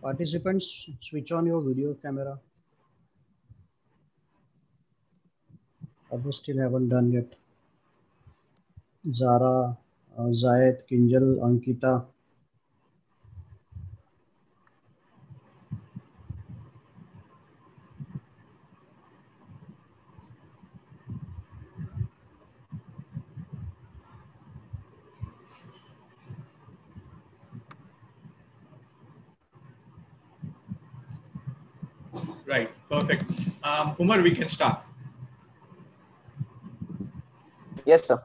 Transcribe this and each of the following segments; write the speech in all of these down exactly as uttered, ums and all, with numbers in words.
Participants, switch on your video camera. Others still haven't done yet. Zara, uh, Zayed, Kinjal, Ankita. Right, perfect. Um, Umar, we can start. Yes, sir.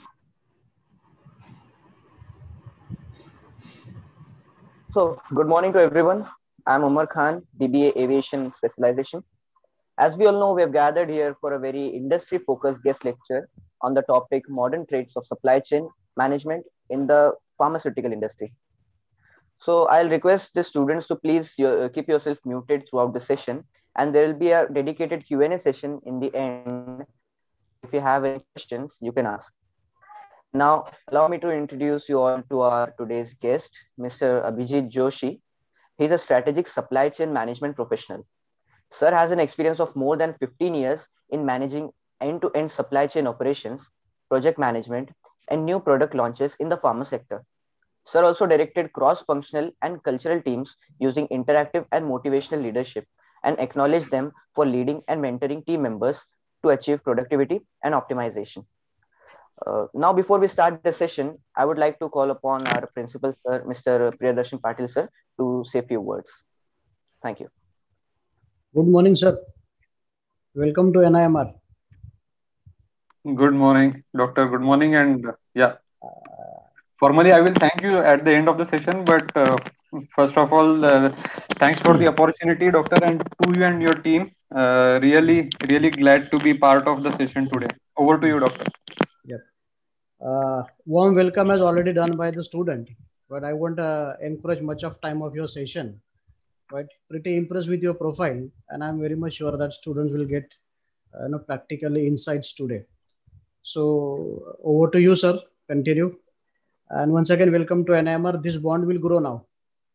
So, good morning to everyone. I'm Umar Khan, B B A Aviation Specialization. As we all know, we have gathered here for a very industry-focused guest lecture on the topic modern traits of supply chain management in the pharmaceutical industry. So, I'll request the students to please uh, keep yourself muted throughout the session, and there will be a dedicated Q and A session in the end. So, if you have any questions, you can ask. Now, allow me to introduce you all to our today's guest, Mister Abhijit Joshi. He's a strategic supply chain management professional. Sir has an experience of more than fifteen years in managing end-to-end supply chain operations, project management, and new product launches in the pharma sector. Sir also directed cross-functional and cultural teams using interactive and motivational leadership and acknowledged them for leading and mentoring team members to achieve productivity and optimization. Uh, now, before we start the session, I would like to call upon our principal, sir, Mister Priyadarshan Patil, sir, to say a few words. Thank you. Good morning, sir. Welcome to N I M R. Good morning, doctor. Good morning. And uh, yeah, formally, I will thank you at the end of the session. But uh, first of all, uh, thanks for the opportunity, doctor, and to you and your team. Uh, really, really glad to be part of the session today. Over to you, doctor. Yep. Uh, warm welcome is already done by the student, but I won't uh, encourage much of time of your session. But pretty impressed with your profile, and I'm very much sure that students will get uh, you know, practically insights today. So over to you, sir. Continue. And once again, welcome to N I M R. This bond will grow now.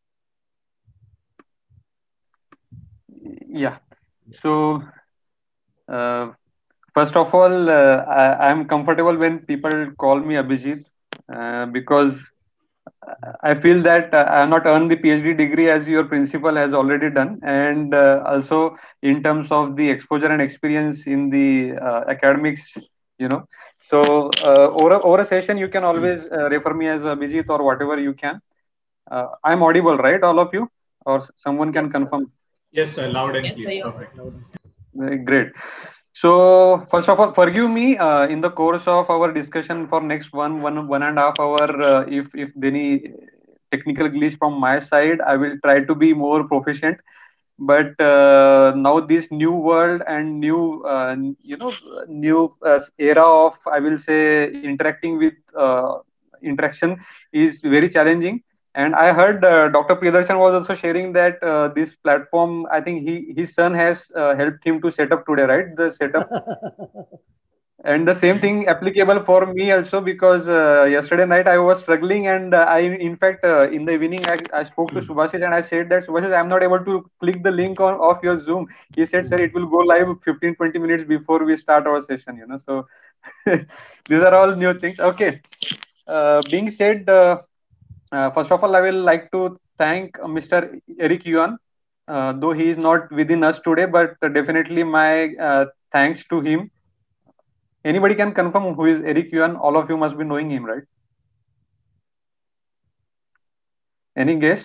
Yeah. So, uh, first of all, uh, I am comfortable when people call me Abhijit uh, because I feel that uh, I have not earned the PhD degree as your principal has already done, and uh, also in terms of the exposure and experience in the uh, academics, you know. So uh, over, a, over a session, you can always uh, refer me as Abhijit or whatever you can. Uh, I'm audible, right, all of you, or someone can yes, confirm? Sir. Yes, sir. Loud and yes, clear. Sir, Perfect. Great. So first of all, forgive me uh, in the course of our discussion for next one one one and a half hour. Uh, if if any technical glitch from my side, I will try to be more proficient. But uh, now this new world and new uh, you know new uh, era of, I will say, interacting with uh, interaction is very challenging. And I heard uh, Doctor Priyadarshan was also sharing that uh, this platform, I think he his son has uh, helped him to set up today, right? The setup. And the same thing applicable for me also, because uh, yesterday night I was struggling, and uh, I, in fact, uh, in the evening I, I spoke to Subhashish and I said that, Subhashish, I'm not able to click the link on of your Zoom. He said, sir, it will go live fifteen twenty minutes before we start our session. You know, so these are all new things. Okay. Uh, being said, uh, uh, first of all, I will like to thank Mister Eric Yuan, uh, though he is not within us today, but uh, definitely my uh, thanks to him. Anybody can confirm who is Eric Yuan? All of you must be knowing him, right? Any guess?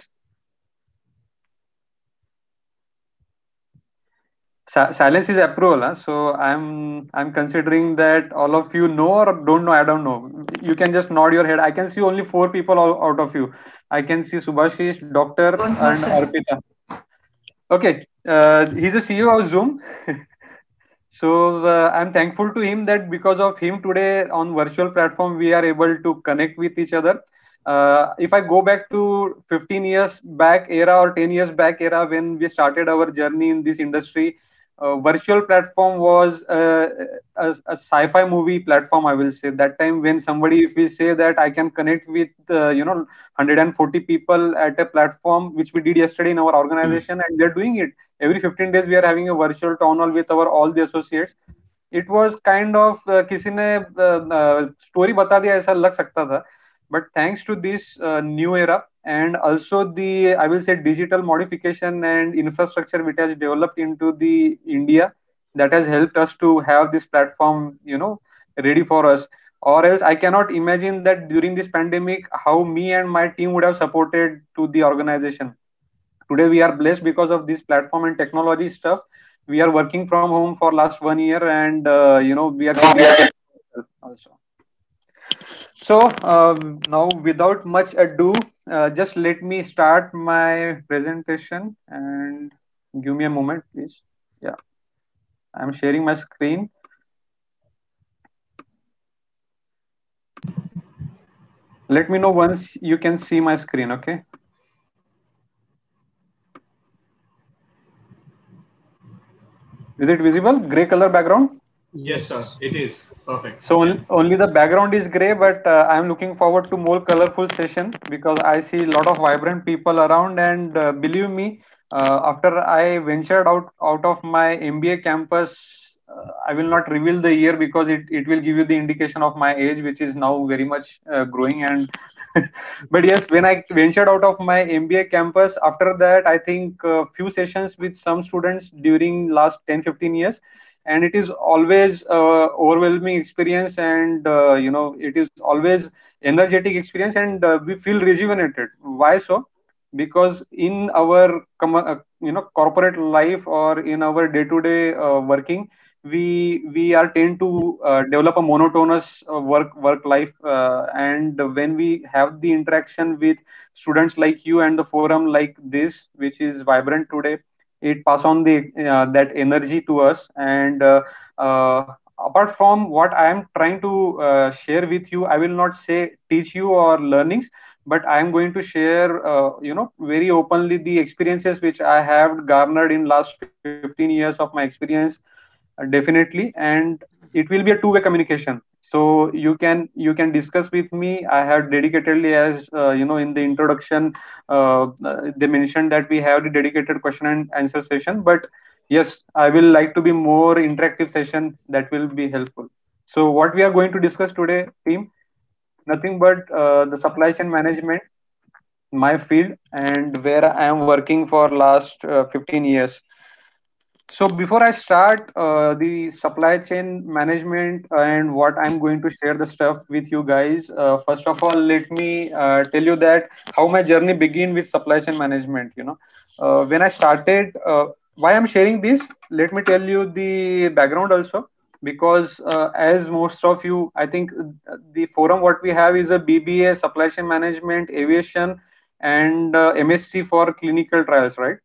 Sa- silence is approval. Huh? So I'm I'm considering that all of you know or don't know. I don't know. You can just nod your head. I can see only four people out of you. I can see Subhashish, Doctor, and Arpita. Okay, uh, he's a C E O of Zoom. So uh, I'm thankful to him that because of him today on virtual platform we are able to connect with each other. Uh, if I go back to fifteen years back era or ten years back era when we started our journey in this industry, uh, virtual platform was uh, a, a sci-fi movie platform, I will say. That time when somebody, if we say that I can connect with uh, you know one hundred forty people at a platform, which we did yesterday in our organization, and they're doing it every fifteen days, we are having a virtual town hall with our all the associates. It was kind of uh, किसी ने story बता दिया ऐसा लग सकता था. But thanks to this uh, new era, and also the, I will say, digital modification and infrastructure which has developed into the India, that has helped us to have this platform, you know, ready for us. Or else I cannot imagine that during this pandemic, how me and my team would have supported to the organization. Today we are blessed because of this platform and technology stuff. We are working from home for last one year, and uh, you know we are keeping also. So uh, now, without much ado, uh, just let me start my presentation, and give me a moment, please. Yeah, I'm sharing my screen. Let me know once you can see my screen, okay? Is it visible? Gray color background? Yes, sir. It is perfect. So Yeah. only, only the background is gray, but uh, I'm looking forward to more colorful session because I see a lot of vibrant people around. And uh, believe me, uh, after I ventured out out of my M B A campus, uh, I will not reveal the year because it, it will give you the indication of my age, which is now very much uh, growing. And but yes, when I ventured out of my M B A campus, after that, I think a few sessions with some students during last ten fifteen years, and it is always uh, overwhelming experience, and uh, you know it is always energetic experience, and uh, we feel rejuvenated. Why so? Because in our com- uh, you know corporate life, or in our day to day working, we we are tend to uh, develop a monotonous uh, work work life, uh, and when we have the interaction with students like you and the forum like this, which is vibrant today, it pass on the uh, that energy to us. And uh, uh, apart from what I am trying to uh, share with you, I will not say teach you or learnings, but I am going to share uh, you know very openly the experiences which I have garnered in last fifteen years of my experience, uh, definitely. And it will be a two way communication, so you can you can discuss with me. I have dedicatedly, as uh, you know in the introduction, uh, uh, they mentioned that we have the dedicated question and answer session, but yes, I will like to be more interactive session that will be helpful. So what we are going to discuss today, team, nothing but uh, the supply chain management, my field, and where I am working for last uh, fifteen years. So before I start uh, the supply chain management and what I'm going to share the stuff with you guys, uh, first of all, let me uh, tell you that how my journey began with supply chain management. You know, uh, when I started, uh, why I'm sharing this, let me tell you the background also, because uh, as most of you, I think uh, the forum what we have is a B B A, supply chain management, aviation, and uh, M S c for clinical trials, right?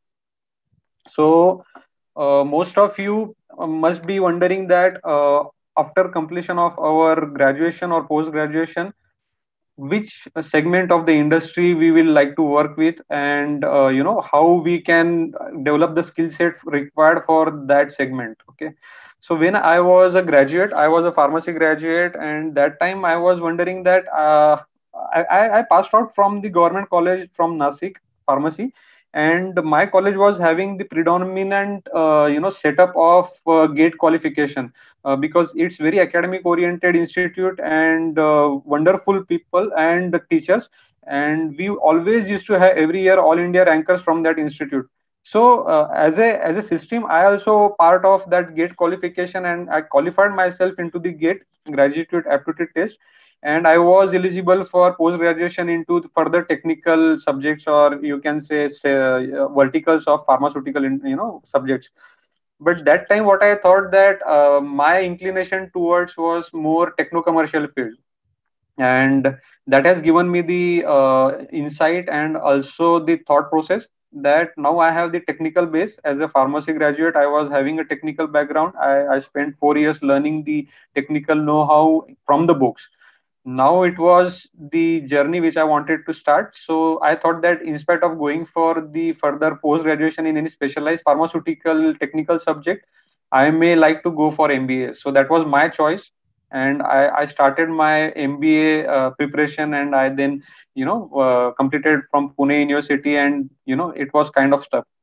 So uh, most of you uh, must be wondering that uh, after completion of our graduation or post graduation, which segment of the industry we will like to work with, and uh, you know how we can develop the skill set required for that segment. Okay, so when I was a graduate, I was a pharmacy graduate, and that time I was wondering that uh, I, I I passed out from the government college from Nasik pharmacy, and my college was having the predominant uh, you know setup of uh, gate qualification, uh, because it's very academic oriented institute, and uh, wonderful people and teachers, and we always used to have every year all India rankers from that institute. So uh, as a as a system, I also part of that gate qualification, and I qualified myself into the gate graduate aptitude test, and I was eligible for post graduation into further technical subjects, or you can say, say uh, verticals of pharmaceutical in, you know subjects. But that time what I thought that uh, my inclination towards was more techno commercial field, and that has given me the uh, insight and also the thought process that now I have the technical base. As a pharmacy graduate, I was having a technical background. I, I spent four years learning the technical know-how from the books. now it was the journey which I wanted to start. So I thought that instead of going for the further post graduation in any specialized pharmaceutical technical subject, I may like to go for M B A. So that was my choice, and I, I started my M B A uh, preparation, and I then you know uh, completed from Pune University, and you know it was kind of tough.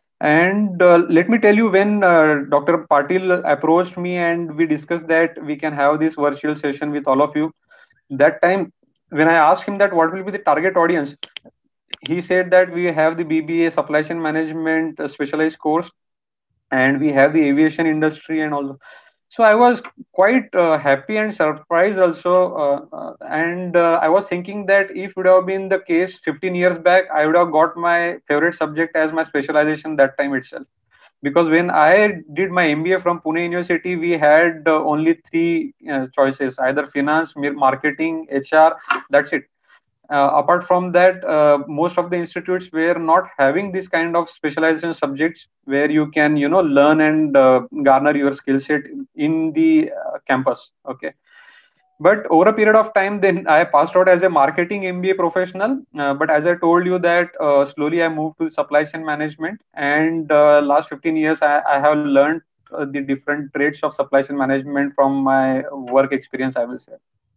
And uh, let me tell you, when uh, Doctor Patil approached me and we discussed that we can have this virtual session with all of you, that time when I asked him that what will be the target audience, he said that we have the B B A supply chain management uh, specialized course, and we have the aviation industry and all. So I was quite uh, happy and surprised also, uh, uh, and uh, I was thinking that if it would have been the case fifteen years back, I would have got my favorite subject as my specialization that time itself. Because when I did my M B A from Pune University, we had uh, only three uh, choices: either finance, marketing, H R. That's it. Uh, apart from that, uh, most of the institutes were not having this kind of specialization subjects where you can, you know, learn and uh, garner your skill set in the uh, campus. Okay. But over a period of time, then I passed out as a marketing M B A professional. Uh, but as I told you that uh, slowly I moved to supply chain management, and uh, last fifteen years I, I have learned uh, the different traits of supply chain management from my work experience, I will say.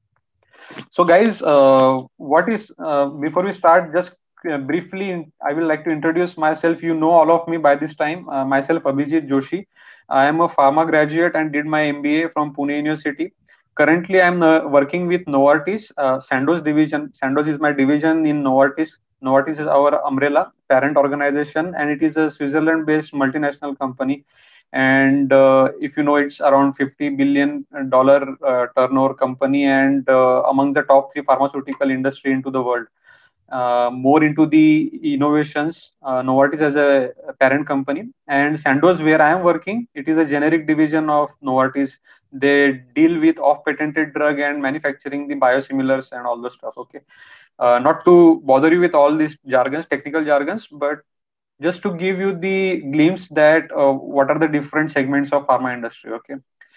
So, guys, uh, what is uh, before we start, just uh, briefly, I will like to introduce myself. You know all of me by this time. Uh, myself, Abhijit Joshi. I am a pharma graduate and did my M B A from Pune University. Currently, I am uh, working with Novartis, uh, Sandoz division. Sandoz is my division in Novartis. Novartis is our umbrella parent organization, and it is a Switzerland-based multinational company. And uh, if you know, it's around fifty billion dollar uh, turnover company, and uh, among the top three pharmaceutical industry into the world. Uh, more into the innovations, uh, Novartis as a parent company, and Sandoz, where I am working, it is a generic division of Novartis. They deal with off-patented drug and manufacturing the biosimilars and all the stuff. Okay, uh, not to bother you with all these jargons, technical jargons, but just to give you the glimpse that uh, what are the different segments of pharma industry. Okay,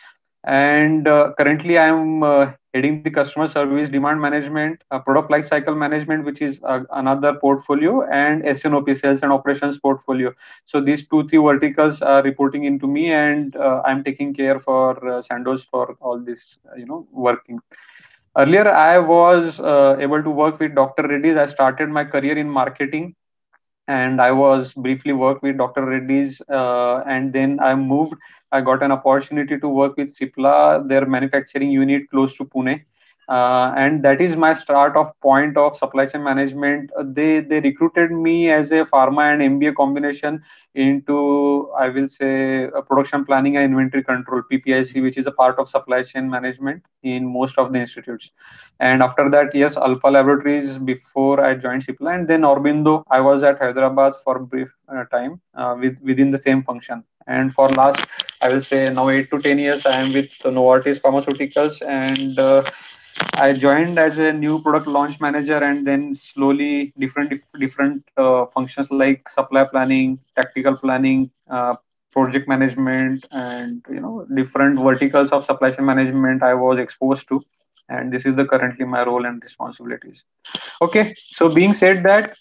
and uh, currently I am uh, heading the customer service, demand management, uh, product life cycle management, which is uh, another portfolio, and S N O P, sales and operations portfolio. So these two three verticals are reporting into me, and uh, I'm taking care for uh, Sandoz for all this, uh, you know working. Earlier I was uh, able to work with Dr. Reddy's. I started my career in marketing, and I was briefly worked with Doctor Reddy's, uh, and then I moved. I got an opportunity to work with Cipla, their manufacturing unit close to Pune, uh, and that is my start of point of supply chain management. Uh, they they recruited me as a pharma and M B A combination into, I will say, a production planning and inventory control (P P I C), which is a part of supply chain management in most of the institutes. And after that, yes, Alpha Laboratories before I joined Cipla, and then Aurobindo. I was at Hyderabad for a brief uh, time uh, with within the same function. And for last, I will say now eight to ten years, I am with Novartis Pharmaceuticals, and uh, I joined as a new product launch manager, and then slowly different different uh, functions like supply planning, tactical planning, uh, project management, and you know different verticals of supply chain management I was exposed to, and this is the currently my role and responsibilities. Okay, so being said that,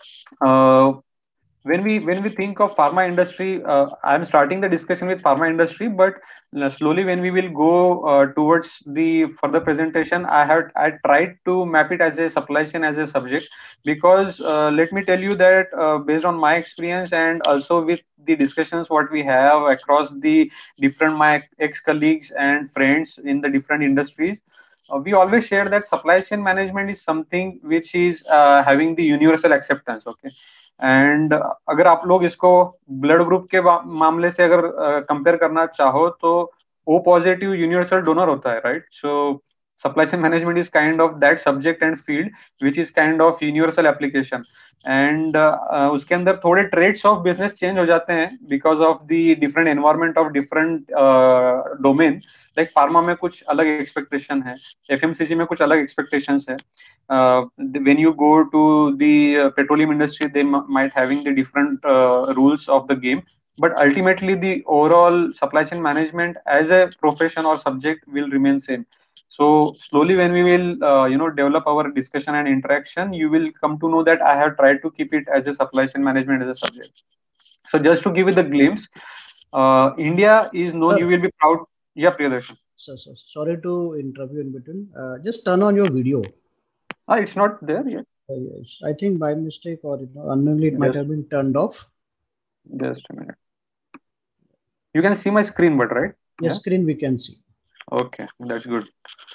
uh, when we when we think of pharma industry, uh, I'm starting the discussion with pharma industry, but uh, slowly when we will go uh, towards the further presentation, i have I tried to map it as a supply chain as a subject, because uh, let me tell you that uh, based on my experience and also with the discussions what we have across the different my ex colleagues and friends in the different industries, uh, we always share that supply chain management is something which is uh, having the universal acceptance. Okay, and अगर आप लोग इसको blood group के मामले से अगर compare uh, करना चाहो तो ओ पॉजिटिव यूनिवर्सल डोनर होता है, right? So supply chain management is kind of that subject and field which is kind of universal application, and उसके अंदर थोड़े ट्रेड्स ऑफ बिजनेस चेंज हो जाते हैं because of the different environment of different domain. Like pharma में कुछ अलग expectation है, एफएमसीजी में कुछ अलग एक्सपेक्टेशंस है. Uh, when you go to the uh, petroleum industry, they m- might having the different uh, rules of the game, but ultimately the overall supply chain management as a profession or subject will remain same. So slowly, when we will, uh, you know, develop our discussion and interaction, you will come to know that I have tried to keep it as a supply chain management as a subject. So just to give you the glimpse, uh, India is known. You Sir, will be proud. Yeah, Priyadarshan. sir, sir, sorry to interrupt you in between. Uh, just turn on your video. Ah, it's not there yet. Uh, yes, I think by mistake or you know, unknowingly it might Just, have been turned off. just a minute. You can see my screen, but right? Yes, Yeah. screen we can see. Okay, that's good.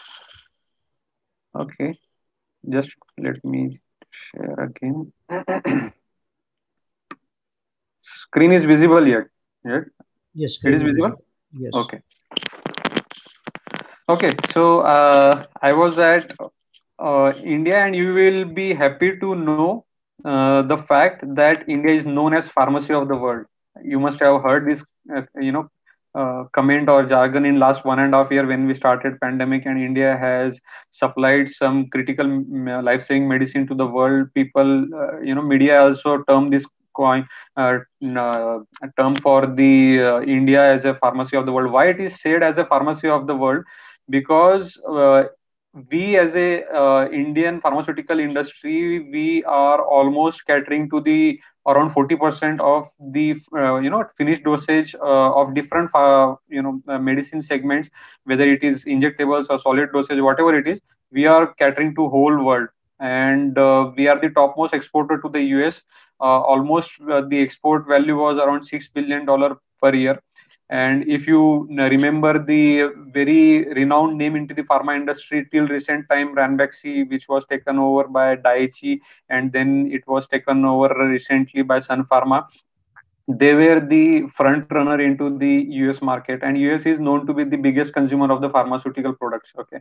Okay, just let me share again. Screen is visible yet? Yet? Yes, It screen is is visible? visible. Yes. Okay. Okay, so uh, I was at uh, India, and you will be happy to know uh, the fact that India is known as pharmacy of the world. You must have heard this, uh, you know, uh, comment or jargon in last one and a half year when we started pandemic, and India has supplied some critical mm, life-saving medicine to the world. People, uh, you know, media also term this coin uh, n- uh, term for the uh, India as a pharmacy of the world. Why it is said as a pharmacy of the world? Because uh, we as a uh, Indian pharmaceutical industry, we are almost catering to the around forty percent of the uh, you know finished dosage uh, of different uh, you know uh, medicine segments, whether it is injectables or solid dosage, whatever it is. We are catering to whole world, and uh, we are the topmost exporter to the U S. Uh, almost uh, the export value was around six billion dollar per year. And if you uh, remember the very renowned name into the pharma industry till recent time, Ranbaxy, which was taken over by Daiichi, and then it was taken over recently by Sun Pharma. They were the front runner into the U S market, and U S is known to be the biggest consumer of the pharmaceutical products. Okay,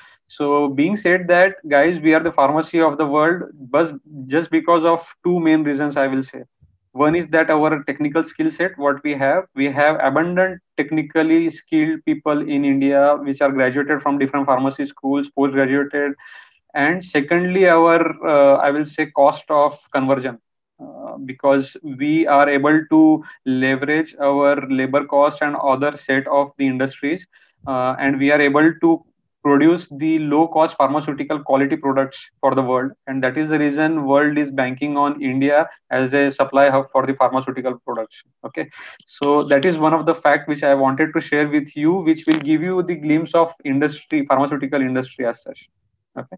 so being said that, guys, we are the pharmacy of the world, but just because of two main reasons, I will say. One is that our technical skill set, what we have, we have abundant technically skilled people in India, which are graduated from different pharmacy schools, post-graduated. And secondly, our, uh, I will say, cost of conversion. Uh, because we are able to leverage our labor cost and other set of the industries, uh, and we are able to produce the low cost pharmaceutical quality products for the world, and that is the reason world is banking on India as a supply hub for the pharmaceutical production. Okay, so that is one of the fact which I wanted to share with you, which will give you the glimpse of industry, pharmaceutical industry as such. Okay,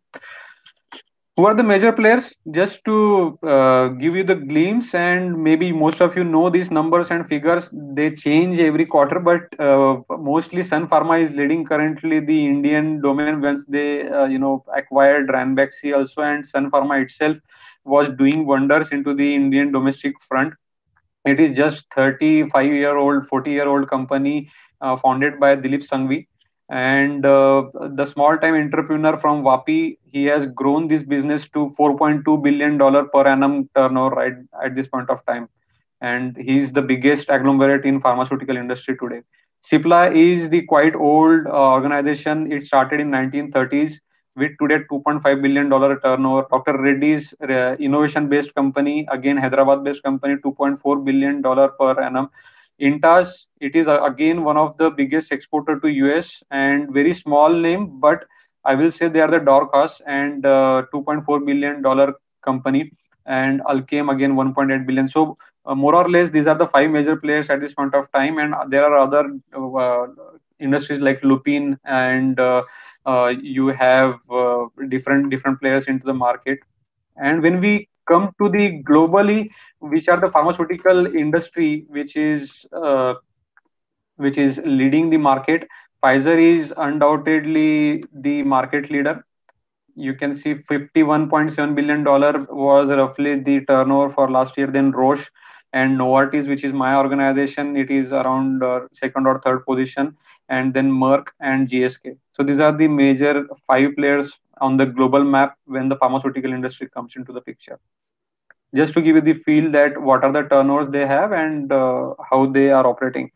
who are the major players? Just to uh, give you the glimpse, and maybe most of you know these numbers and figures, they change every quarter, but uh, mostly Sun Pharma is leading currently the Indian domain once they uh, you know acquired Ranbaxy also, and Sun Pharma itself was doing wonders into the Indian domestic front. It is just thirty-five year old, forty year old company, uh, founded by Dilip Sanghvi. And uh, the small time entrepreneur from Vapi, he has grown this business to four point two billion dollars per annum turnover right at this point of time. And he is the biggest agglomerate in pharmaceutical industry today. Cipla is the quite old uh, organization. It started in nineteen thirties with today two point five billion dollars turnover. Doctor Reddy's uh, innovation-based company, again Hyderabad-based company, two point four billion dollars per annum. Intas, it is uh, again one of the biggest exporter to U S, and very small name, but I will say they are the Dorcas, and uh, two point four billion dollars company. And Alkem again one point eight billion. So uh, more or less these are the five major players at this point of time, and there are other uh, industries like Lupin, and uh, uh, you have uh, different different players into the market. And when we come to the globally, which are the pharmaceutical industry, which is uh, which is leading the market, Pfizer is undoubtedly the market leader. You can see fifty-one point seven billion dollar was roughly the turnover for last year. Then Roche and Novartis, which is my organization, it is around uh, second or third position, and then Merck and G S K. So these are the major five players on the global map when the pharmaceutical industry comes into the picture. Just to give you the feel that what are the turnovers they have, and uh, how they are operating.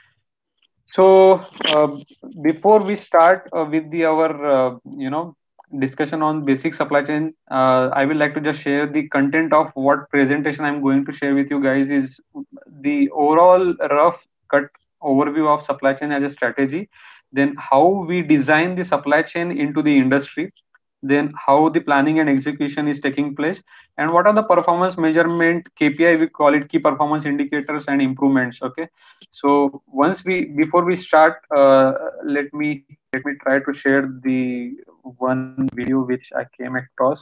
So uh, before we start uh, with the our uh, you know discussion on basic supply chain, uh, I would like to just share the content of what presentation I'm going to share with you guys. Is the overall rough cut overview of supply chain as a strategy, then how we design the supply chain into the industry, then how the planning and execution is taking place, and what are the performance measurement K P I, we call it key performance indicators and improvements. Okay, so once we before we start, uh, let me let me try to share the one video which I came across.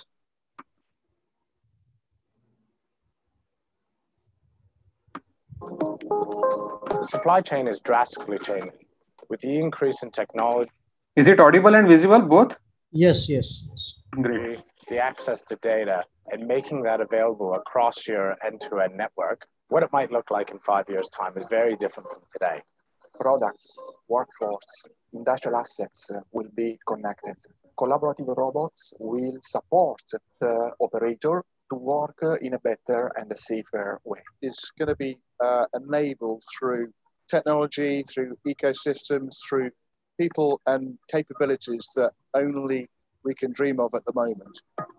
The supply chain is drastically changing with the increase in technology. Is it audible and visible both? Yes, yes, yes. Great. The access to data and making that available across your end-to-end network, what it might look like in five years' time is very different from today. Products, workforce, industrial assets uh, will be connected. Collaborative robots will support the operator to work uh, in a better and a safer way. It's going to be uh, enabled through technology, through ecosystems, through people and capabilities that only we can dream of at the moment.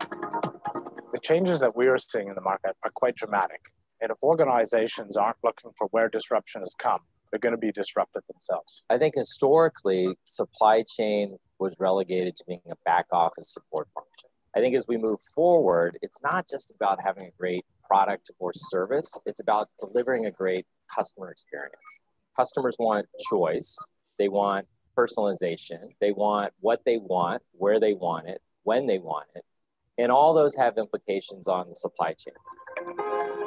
The changes that we are seeing in the market are quite dramatic. And if organizations aren't looking for where disruption has come, they're going to be disrupted themselves. I think historically, supply chain was relegated to being a back office support function. I think as we move forward, it's not just about having a great product or service, it's about delivering a great customer experience. Customers want choice, they want personalization, they want what they want, where they want it, when they want it, and all those have implications on the supply chains.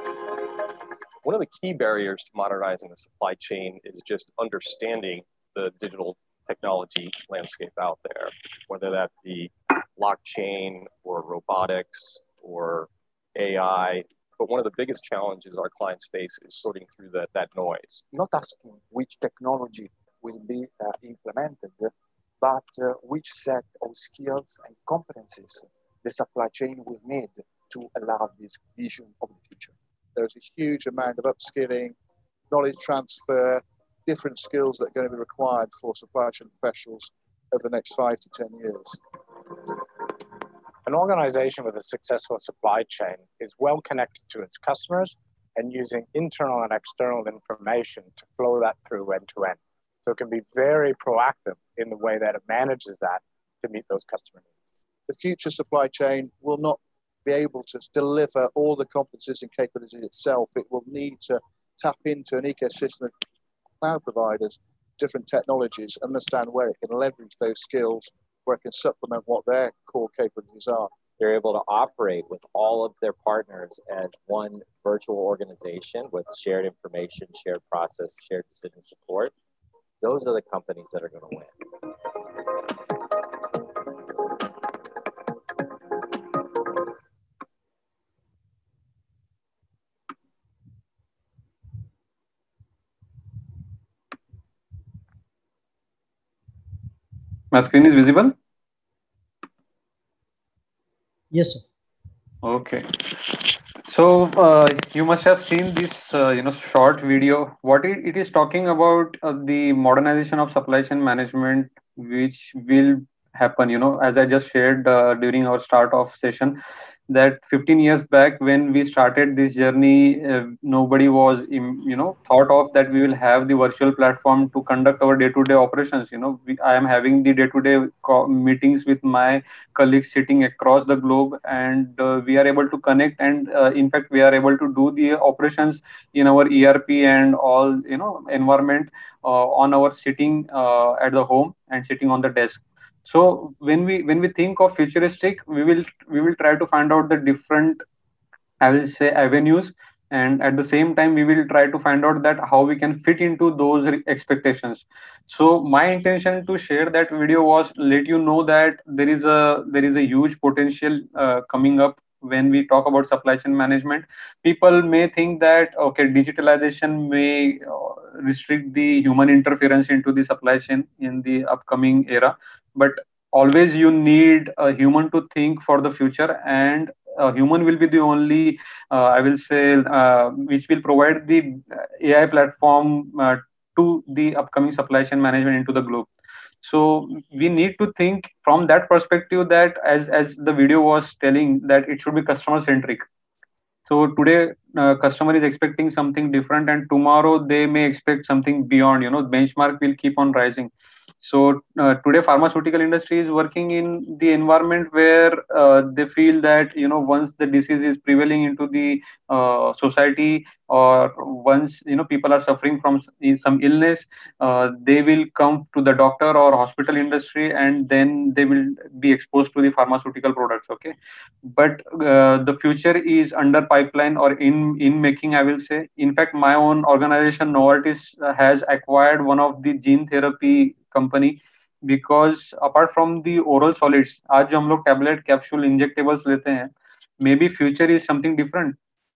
One of the key barriers to modernizing the supply chain is just understanding the digital technology landscape out there, whether that be blockchain or robotics or A I. But one of the biggest challenges our clients face is sorting through that, that noise. Not asking which technology will be uh, implemented, but uh, which set of skills and competencies the supply chain will need to allow this vision of the future. There's a huge amount of upskilling, knowledge transfer, different skills that are going to be required for supply chain professionals over the next five to ten years. An organization with a successful supply chain is well connected to its customers and using internal and external information to flow that through end to end. So it can be very proactive in the way that it manages that to meet those customer needs. The future supply chain will not be able to deliver all the competencies and capabilities itself. It will need to tap into an ecosystem of cloud providers, different technologies, understand where it can leverage those skills, where it can supplement what their core capabilities are. They're able to operate with all of their partners as one virtual organization with shared information, shared process, shared decision support. Those are the companies that are going to win. My screen is visible? Yes, sir. Okay. So uh, you must have seen this, uh, you know, short video. What it, it is talking about uh, the modernization of supply chain management, which will happen. You know, as I just shared uh, during our start of session, that fifteen years back when we started this journey, uh, nobody was, you know, thought of that we will have the virtual platform to conduct our day-to-day operations. You know, we, I am having the day-to-day meetings with my colleagues sitting across the globe, and uh, we are able to connect, and uh, in fact we are able to do the operations in our E R P and all, you know, environment uh, on our sitting uh, at the home and sitting on the desk. So when we when we think of futuristic, we will we will try to find out the different, I will say, avenues, and at the same time we will try to find out that how we can fit into those expectations. So my intention to share that video was let you know that there is a there is a huge potential uh, coming up when we talk about supply chain management. People may think that okay, digitalization may uh, restrict the human interference into the supply chain in the upcoming era, but always you need a human to think for the future, and a human will be the only uh, I will say uh, which will provide the A I platform uh, to the upcoming supply chain management into the globe. So we need to think from that perspective, that as as the video was telling, that it should be customer centric. So today uh, customer is expecting something different, and tomorrow they may expect something beyond. You know, benchmark will keep on rising. So uh, today, pharmaceutical industry is working in the environment where uh, they feel that, you know, once the disease is prevailing into the uh, society, or once, you know, people are suffering from s- some illness, uh, they will come to the doctor or hospital industry, and then they will be exposed to the pharmaceutical products. Okay, but uh, the future is under pipeline or in in making, I will say. In fact, my own organization Novartis uh, has acquired one of the gene therapy company, because apart from the oral solids, आज जो हम लोग tablet capsule injectables लेते हैं, maybe future is something different.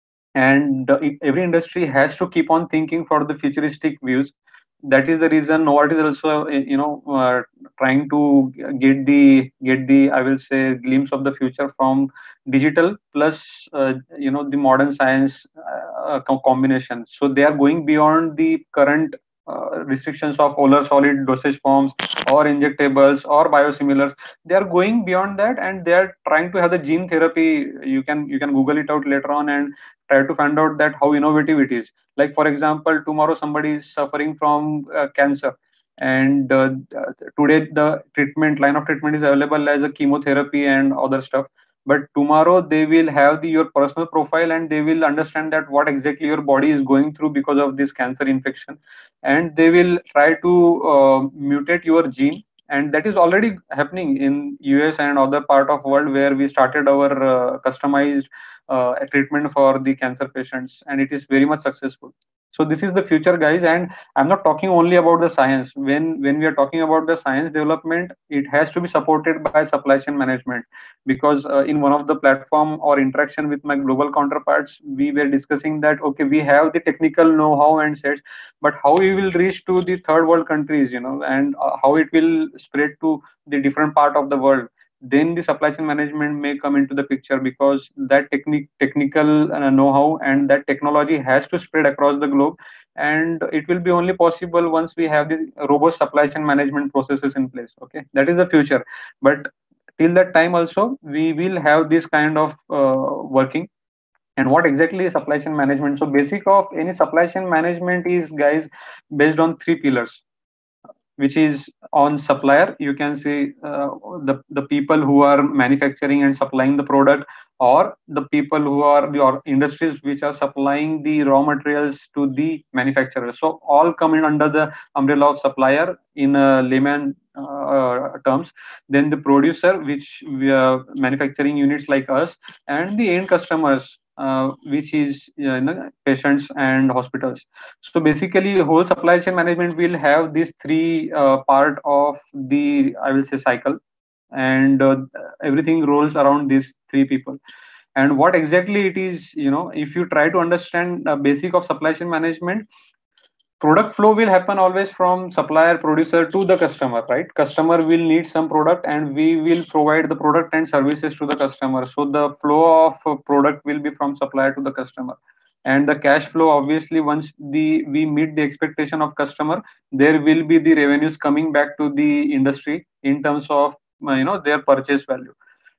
And uh, every industry has to keep on thinking for the futuristic views. That is the reason Novartis is also uh, you know uh, trying to get the get the, I will say, glimpse of the future from digital plus uh, you know the modern science uh, co- combination. So they are going beyond the current uh, restrictions of oral solid dosage forms or injectables or biosimilars. They are going beyond that, and they are trying to have the gene therapy. You can you can google it out later on and try to find out that how innovative it is. Like for example, tomorrow somebody is suffering from uh, cancer, and uh, today the treatment line of treatment is available as a chemotherapy and other stuff. But tomorrow they will have the your personal profile, and they will understand that what exactly your body is going through because of this cancer infection, and they will try to uh, mutate your gene. And that is already happening in U S and other part of world, where we started our uh, customized uh, treatment for the cancer patients, and it is very much successful. So this is the future, guys. And I'm not talking only about the science. When when we are talking about the science development, it has to be supported by supply chain management. Because uh, in one of the platform or interaction with my global counterparts, we were discussing that, okay, we have the technical know-how and sets, but how we will reach to the third world countries, you know, and uh, how it will spread to the different part of the world. Then the supply chain management may come into the picture, because that technique technical uh, know-how and that technology has to spread across the globe. And it will be only possible once we have these robust supply chain management processes in place. Okay, that is the future. But till that time also, we will have this kind of uh, working. And what exactly is supply chain management? So basic of any supply chain management is, guys, based on three pillars, which is on supplier. You can see uh, the the people who are manufacturing and supplying the product, or the people who are the or industries which are supplying the raw materials to the manufacturers. So all come in under the umbrella of supplier in a layman uh, terms. Then the producer, which we are manufacturing units like us, and the end customers, uh, which is uh, you know, patients and hospitals. So basically, whole supply chain management will have these three uh, part of the, I will say, cycle, and uh, everything rolls around these three people. And what exactly it is, you know, if you try to understand the basic of supply chain management, product flow will happen always from supplier producer to the customer, right? Customer will need some product, and we will provide the product and services to the customer. So the flow of uh, product will be from supplier to the customer. And the cash flow, obviously, once the we meet the expectation of customer, there will be the revenues coming back to the industry in terms of uh, you know their purchase value.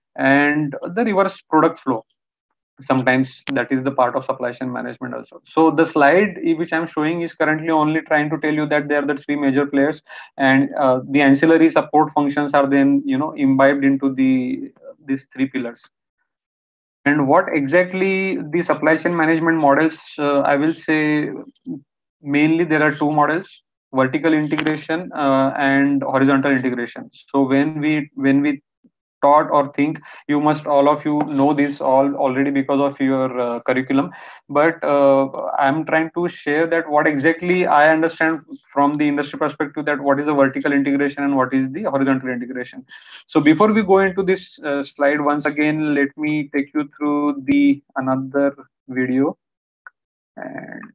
And the reverse product flow, sometimes that is the part of supply chain management also. So the slide which I'm showing is currently only trying to tell you that they are the three major players, and uh, the ancillary support functions are then, you know, imbibed into the uh, these three pillars. And what exactly the supply chain management models, uh, I will say, mainly there are two models: vertical integration uh, and horizontal integration. So when we when we taught or think, you must, all of you know this all already because of your uh, curriculum. But uh, I'm trying to share that what exactly I understand from the industry perspective, that what is the vertical integration and what is the horizontal integration. So before we go into this uh, slide, once again, let me take you through the another video. And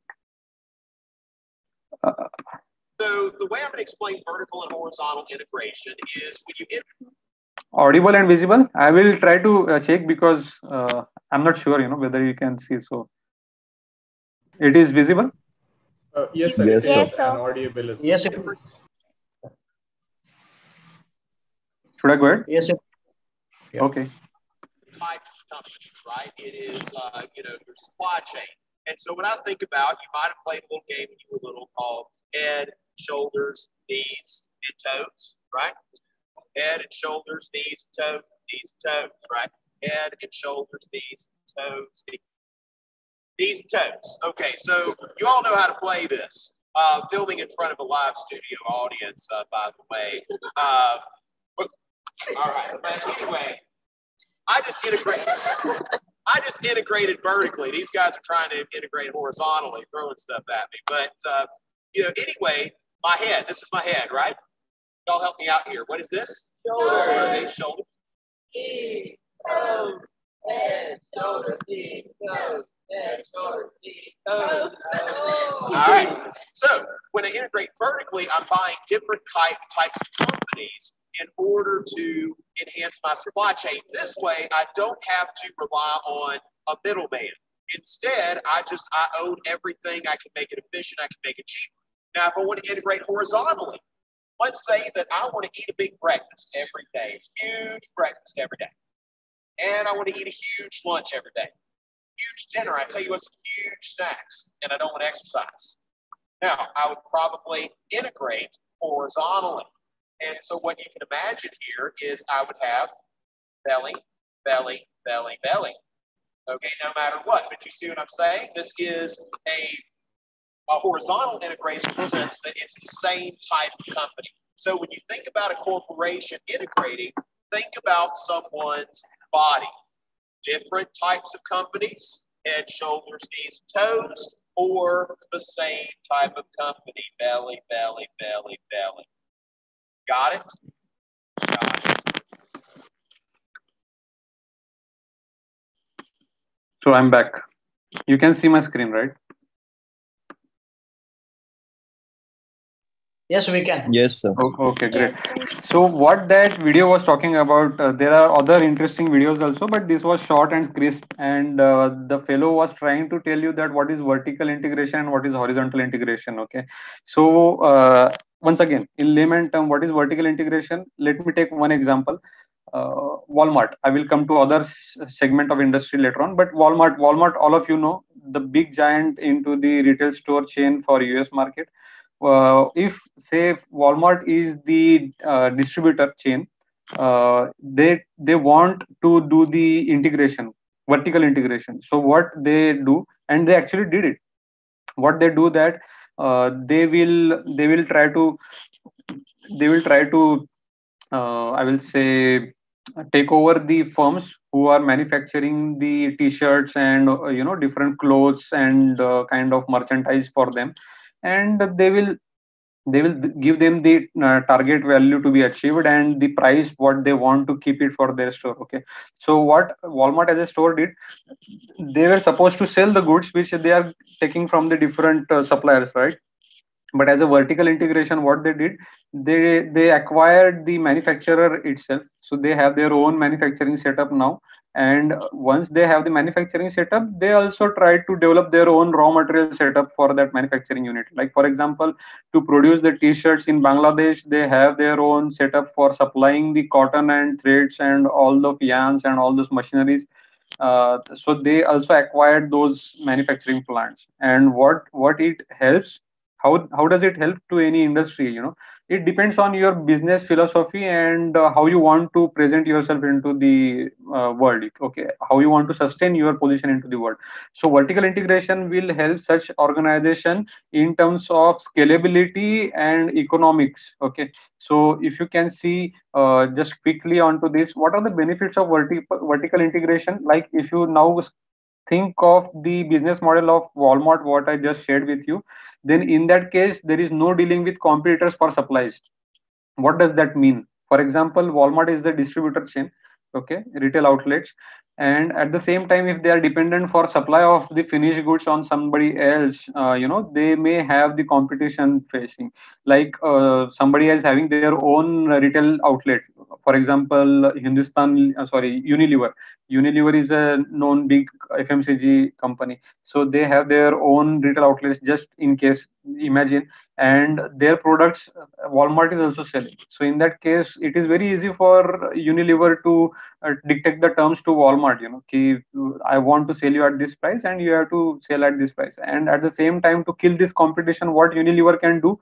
uh, so the way I'm going to explain vertical and horizontal integration is when you get audible and visible. I will try to uh, check, because uh, I'm not sure, you know, whether you can see. So it is visible. Uh, yes, sir. Yes, It sir. is and audible as well. Yes, it is. Should I go ahead? Yes, it Yeah. Okay. types of companies, right? It is, uh, you know, your supply chain. And so when I think about, you might have played a little game when you were little called head, shoulders, knees, and toes, right? Head and shoulders, knees and toes, knees and toes, right? Head and shoulders, knees and toes, knees and toes. Okay, so you all know how to play this. Uh, filming in front of a live studio audience, uh, by the way. Uh, all right, but anyway, I just integrate. I just integrated vertically. These guys are trying to integrate horizontally, throwing stuff at me. But uh, you know, anyway, my head. This is my head, right? Y'all help me out here. What is this? Shoulders. Shoulders. Knees, toes, head, shoulders, knees, toes, head, shoulders, knees, toes. All right. So when I integrate vertically, I'm buying different type types of companies in order to enhance my supply chain. This way, I don't have to rely on a middleman. Instead, I just I own everything. I can make it efficient. I can make it cheaper. Now, if I want to integrate horizontally, let's say that I want to eat a big breakfast every day, huge breakfast every day. And I want to eat a huge lunch every day, huge dinner. I tell you what, some huge snacks, and I don't want to exercise. Now, I would probably integrate horizontally. And so what you can imagine here is I would have belly, belly, belly, belly. Okay, no matter what. But you see what I'm saying? This is a, a horizontal integration in the sense that it's the same type of company. So when you think about a corporation integrating, think about someone's body. Different types of companies, head, shoulders, knees, toes, or the same type of company, belly, belly, belly, belly. Got it? Got it. So I'm back. You can see my screen, right? Yes, we can. Yes, sir. Oh, okay, great. So what that video was talking about, uh, there are other interesting videos also, but this was short and crisp. And uh, the fellow was trying to tell you that what is vertical integration and what is horizontal integration. Okay. So uh, once again, in layman term, what is vertical integration? Let me take one example. Uh, Walmart. I will come to other segment of industry later on, but Walmart, Walmart, all of you know, the big giant into the retail store chain for U S market. Uh, if say Walmart is the uh, distributor chain, uh, they they want to do the integration, vertical integration. So what they do, and they actually did it. What they do that uh, they will they will try to they will try to uh, I will say take over the firms who are manufacturing the t-shirts and uh, you know different clothes and uh, kind of merchandise for them, and they will they will give them the uh, target value to be achieved and the price what they want to keep it for their store. Okay, so what Walmart as a store did, they were supposed to sell the goods which they are taking from the different uh, suppliers, right? But as a vertical integration, what they did, they they acquired the manufacturer itself, so they have their own manufacturing setup now. And once they have the manufacturing setup, they also try to develop their own raw material setup for that manufacturing unit. Like for example, to produce the t-shirts in Bangladesh, they have their own setup for supplying the cotton and threads and all the yarns and all those machineries. Uh, so they also acquired those manufacturing plants. And what what it helps, how how does it help to any industry? You know, it depends on your business philosophy and uh, how you want to present yourself into the uh, world. Okay, how you want to sustain your position into the world. So vertical integration will help such organization in terms of scalability and economics. Okay, so if you can see uh, just quickly onto this, what are the benefits of verti- vertical integration? Like if you now think of the business model of Walmart, what I just shared with you, then in that case, there is no dealing with competitors for supplies. What does that mean? For example, Walmart is the distributor chain, okay, retail outlets. And at the same time, if they are dependent for supply of the finished goods on somebody else, uh, you know, they may have the competition facing. Like uh, somebody is having their own retail outlet. For example, Hindustan, uh, sorry, Unilever. Unilever is a known big F M C G company. So they have their own retail outlets just in case, imagine, and their products Walmart is also selling. So in that case, it is very easy for Unilever to uh, dictate the terms to Walmart. You know, ki, I want to sell you at this price, and you have to sell at this price. And at the same time, to kill this competition, what Unilever can do,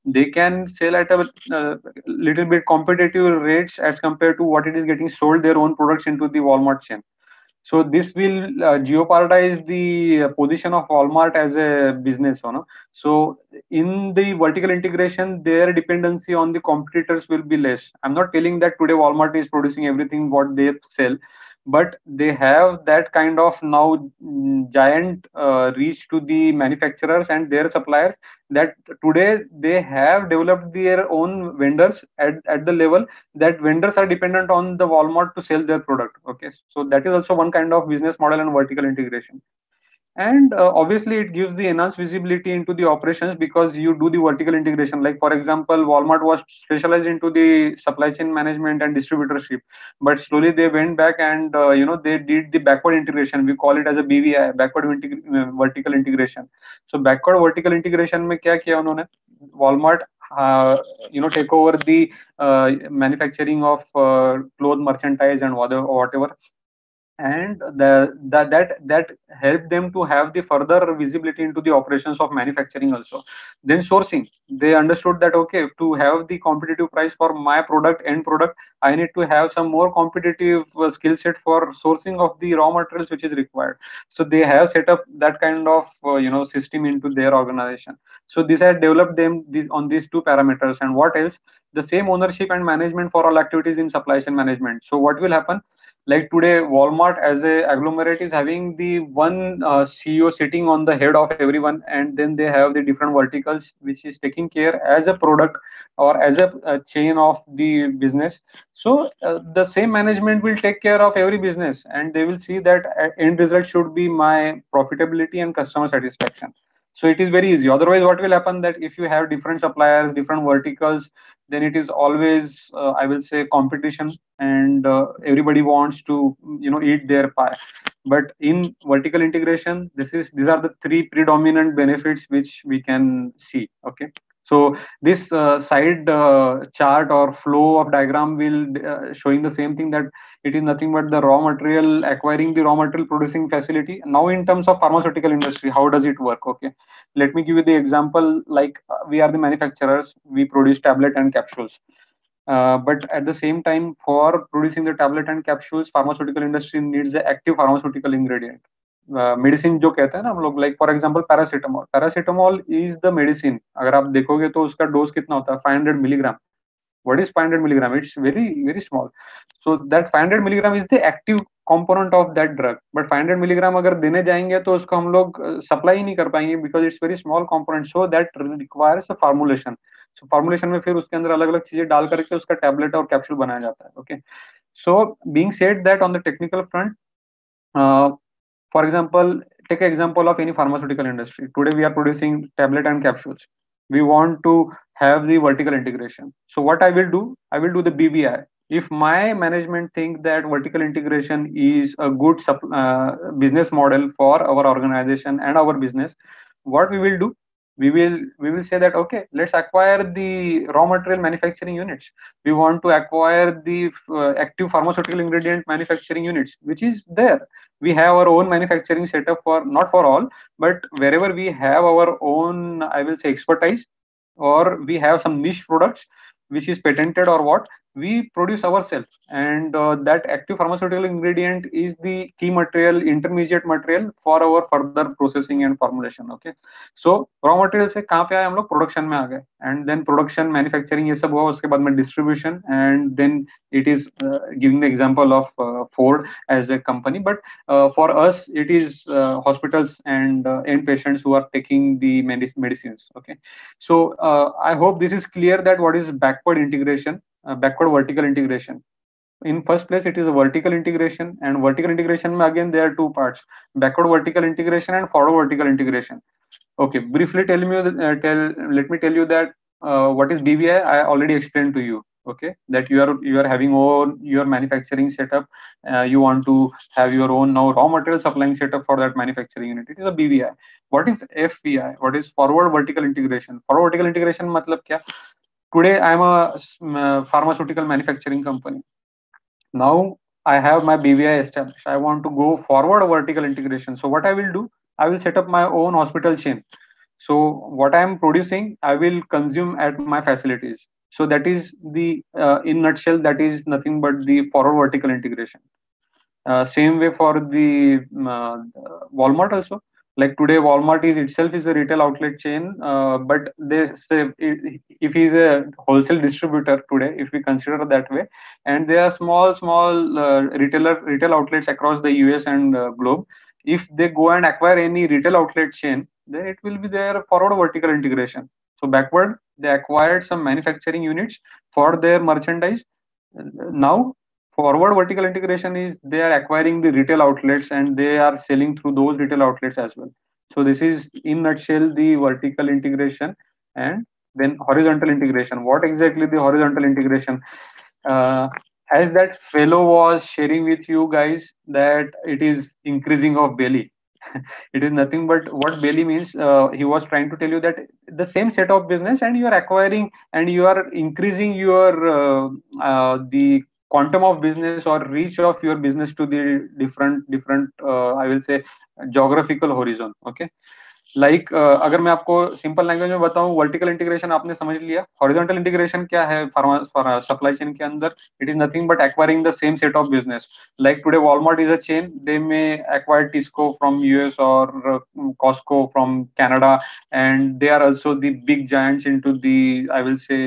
they can sell at a uh, little bit competitive rates as compared to what it is getting sold their own products into the Walmart chain. So this will uh, jeopardize the uh, position of Walmart as a business owner. So in the vertical integration, their dependency on the competitors will be less. I'm not telling that today Walmart is producing everything what they sell, but they have that kind of now mm, giant uh, reach to the manufacturers and their suppliers, that today they have developed their own vendors at, at the level that vendors are dependent on the Walmart to sell their product. Okay, so that is also one kind of business model and vertical integration. And uh, obviously it gives the enhanced visibility into the operations because you do the vertical integration. Like for example, Walmart was specialized into the supply chain management and distributorship, but slowly they went back and uh, you know they did the backward integration. We call it as a B V I, backward integ- uh, vertical integration. So backward vertical integration में क्या किया उन्होंने? Walmart uh, you know take over the uh, manufacturing of uh, cloth merchandise and whatever whatever and the, the that that helped them to have the further visibility into the operations of manufacturing also. Then sourcing, they understood that okay, to have the competitive price for my product end product, I need to have some more competitive uh, skill set for sourcing of the raw materials which is required. So they have set up that kind of uh, you know system into their organization. So this had developed them these, on these two parameters. And what else? The same ownership and management for all activities in supply chain management. So what will happen? Like today Walmart as a agglomerate is having the one uh, C E O sitting on the head of everyone, and then they have the different verticals which is taking care as a product or as a, a chain of the business. So uh, the same management will take care of every business, and they will see that uh, end result should be my profitability and customer satisfaction. So it is very easy. Otherwise what will happen, that if you have different suppliers, different verticals, then it is always uh, I will say competition, and uh, everybody wants to you know eat their pie. But in vertical integration, this is these are the three predominant benefits which we can see. Okay, so this uh, side uh, chart or flow of diagram will uh, showing the same thing, that it is nothing but the raw material, acquiring the raw material, producing facility. Now in terms of pharmaceutical industry, how does it work? Okay, let me give you the example. Like uh, we are the manufacturers, we produce tablet and capsules. Uh, but at the same time, for producing the tablet and capsules, pharmaceutical industry needs the active pharmaceutical ingredient. Medicine uh, जो कहते हैं ना हम लोग, like for example paracetamol. Paracetamol is the medicine. अगर आप देखोगे तो उसका डोज कितना होता है? five hundred milligram. What is five hundred milligram? It's very very small. So that five hundred milligram is the active component of that drug. But five hundred milligram अगर देने जाएंगे तो उसको हम लोग सप्लाई नहीं कर पाएंगे because it's very small component. So that requires a formulation. So formulation में फिर उसके अंदर अलग अलग चीजें डाल करके उसका tablet और capsule बनाया जाता है. Okay. So being said that on the technical front, uh, for example, take an example of any pharmaceutical industry. Today we are producing tablet and capsules. We want to have the vertical integration. So what I will do, I will do the B V I. If my management think that vertical integration is a good uh, business model for our organization and our business, what we will do, we will we will say that okay, let's acquire the raw material manufacturing units. We want to acquire the uh, active pharmaceutical ingredient manufacturing units, which is there. We have our own manufacturing setup for, not for all, but wherever we have our own, I will say, expertise, or we have some niche products which is patented or what, we produce ourselves. And uh, that active pharmaceutical ingredient is the key material, intermediate material for our further processing and formulation. Okay, so raw material से कहाँ पे आए हम लोग? Production में आ गए, and then production, manufacturing ये सब हुआ, उसके बाद में distribution, and then it is uh, giving the example of uh, Ford as a company. But uh, for us it is uh, hospitals and uh, end patients who are taking the medic- medicines. Okay, so uh, I hope this is clear that what is backward integration, uh, backward vertical integration. In first place, it is a vertical integration, and vertical integration again there are two parts: backward vertical integration and forward vertical integration. Okay, briefly tell me uh, tell let me tell you that uh, what is B V I. I already explained to you. Okay, that you are you are having own your manufacturing setup. Uh, you want to have your own now raw material supplying setup for that manufacturing unit. It is a B V I. What is F V I? What is forward vertical integration? Forward vertical integration मतलब क्या? Today I am a pharmaceutical manufacturing company. Now I have my B V I established. I want to go forward vertical integration. So what I will do, I will set up my own hospital chain. So what I am producing, I will consume at my facilities. So that is the uh, in nutshell, that is nothing but the forward vertical integration. Uh, same way for the um, uh, Walmart also. Like today, Walmart is itself is a retail outlet chain, uh, but they say i- if he's a wholesale distributor today, if we consider that way, and there are small, small uh, retailer retail outlets across the U S and uh, globe. If they go and acquire any retail outlet chain, then it will be their forward vertical integration. So backward, they acquired some manufacturing units for their merchandise. Now forward vertical integration is they are acquiring the retail outlets and they are selling through those retail outlets as well. So this is in nutshell the vertical integration. And then horizontal integration. What exactly the horizontal integration? Uh, as that fellow was sharing with you guys that it is increasing of belly. It is nothing but what belly means. Uh, he was trying to tell you that the same set of business and you are acquiring and you are increasing your uh, uh, the quantum of business or reach of your business to the different different uh, I will say geographical horizon. Okay. Like like, uh, अगर मैं आपको simple language में बताऊं, vertical integration आपने समझ लिया. Horizontal integration क्या है फार्मा सप्लाई चेन के अंदर? It is nothing but acquiring the same set of business. Like today Walmart is a chain, they may acquire Tesco from US और Costco from Canada, and they are also the big giants into the I will say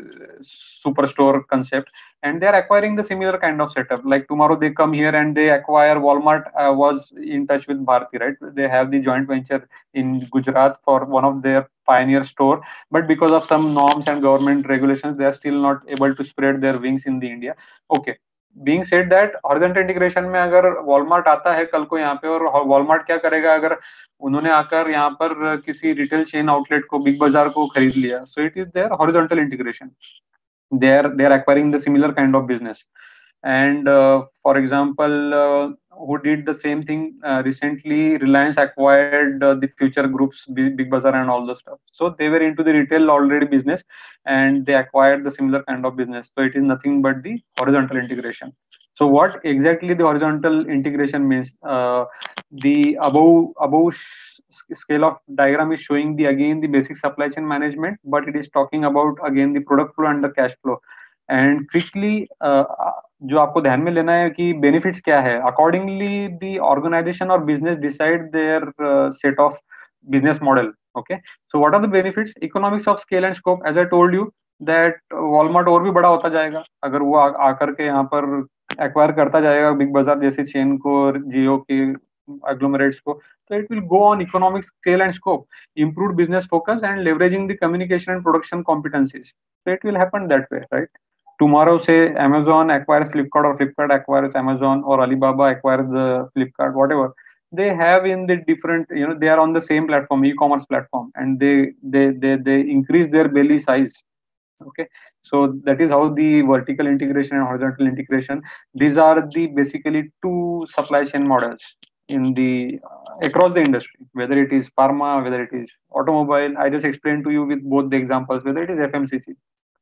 super store concept, and they are acquiring the similar kind of setup. Like tomorrow they come here and they acquire Walmart. Uh, was in touch with Bharti, right? They have the joint venture in Gujarat for one of their pioneer store, but because of some norms and government regulations, they are still not able to spread their wings in the India. Okay. Being said that, horizontal integration में अगर Walmart आता है कल को यहाँ पे, और Walmart क्या करेगा अगर उन्होंने आकर यहाँ पर किसी रिटेल चेन आउटलेट को, बिग बाजार को खरीद लिया, so it is their horizontal integration. They are they are acquiring the similar kind of business. And uh, for example, uh, who did the same thing uh, recently? Reliance acquired uh, the Future Groups, Big, Big Bazaar, and all the stuff. So they were into the retail already business, and they acquired the similar kind of business. So it is nothing but the horizontal integration. So what exactly the horizontal integration means? Uh, the above above scale of diagram is showing the again the basic supply chain management, but it is talking about again the product flow and the cash flow. And quickly uh, जो आपको ध्यान में लेना है कि benefits क्या है, accordingly the organization और business decide their set of business model. Okay, so what are the benefits? Economics of scale and scope. As I told you that Walmart और भी बड़ा होता जाएगा अगर वो आ, आकर के यहाँ पर एक्वायर करता जाएगा बिग बाजार जैसी चेन को, जियो के एग्लोमरेट्स को. So it will go on economic scale and scope, improved business focus, and leveraging the communication and production competencies. So it will happen that way, right? Tomorrow, say Amazon acquires Flipkart, or Flipkart acquires Amazon, or Alibaba acquires the Flipkart, whatever they have in the different, you know, they are on the same platform, e-commerce platform, and they they they they increase their belly size. Okay, so that is how the vertical integration and horizontal integration. These are the basically two supply chain models in the uh, across the industry, whether it is pharma, whether it is automobile. I just explained to you with both the examples, whether it is F M C G.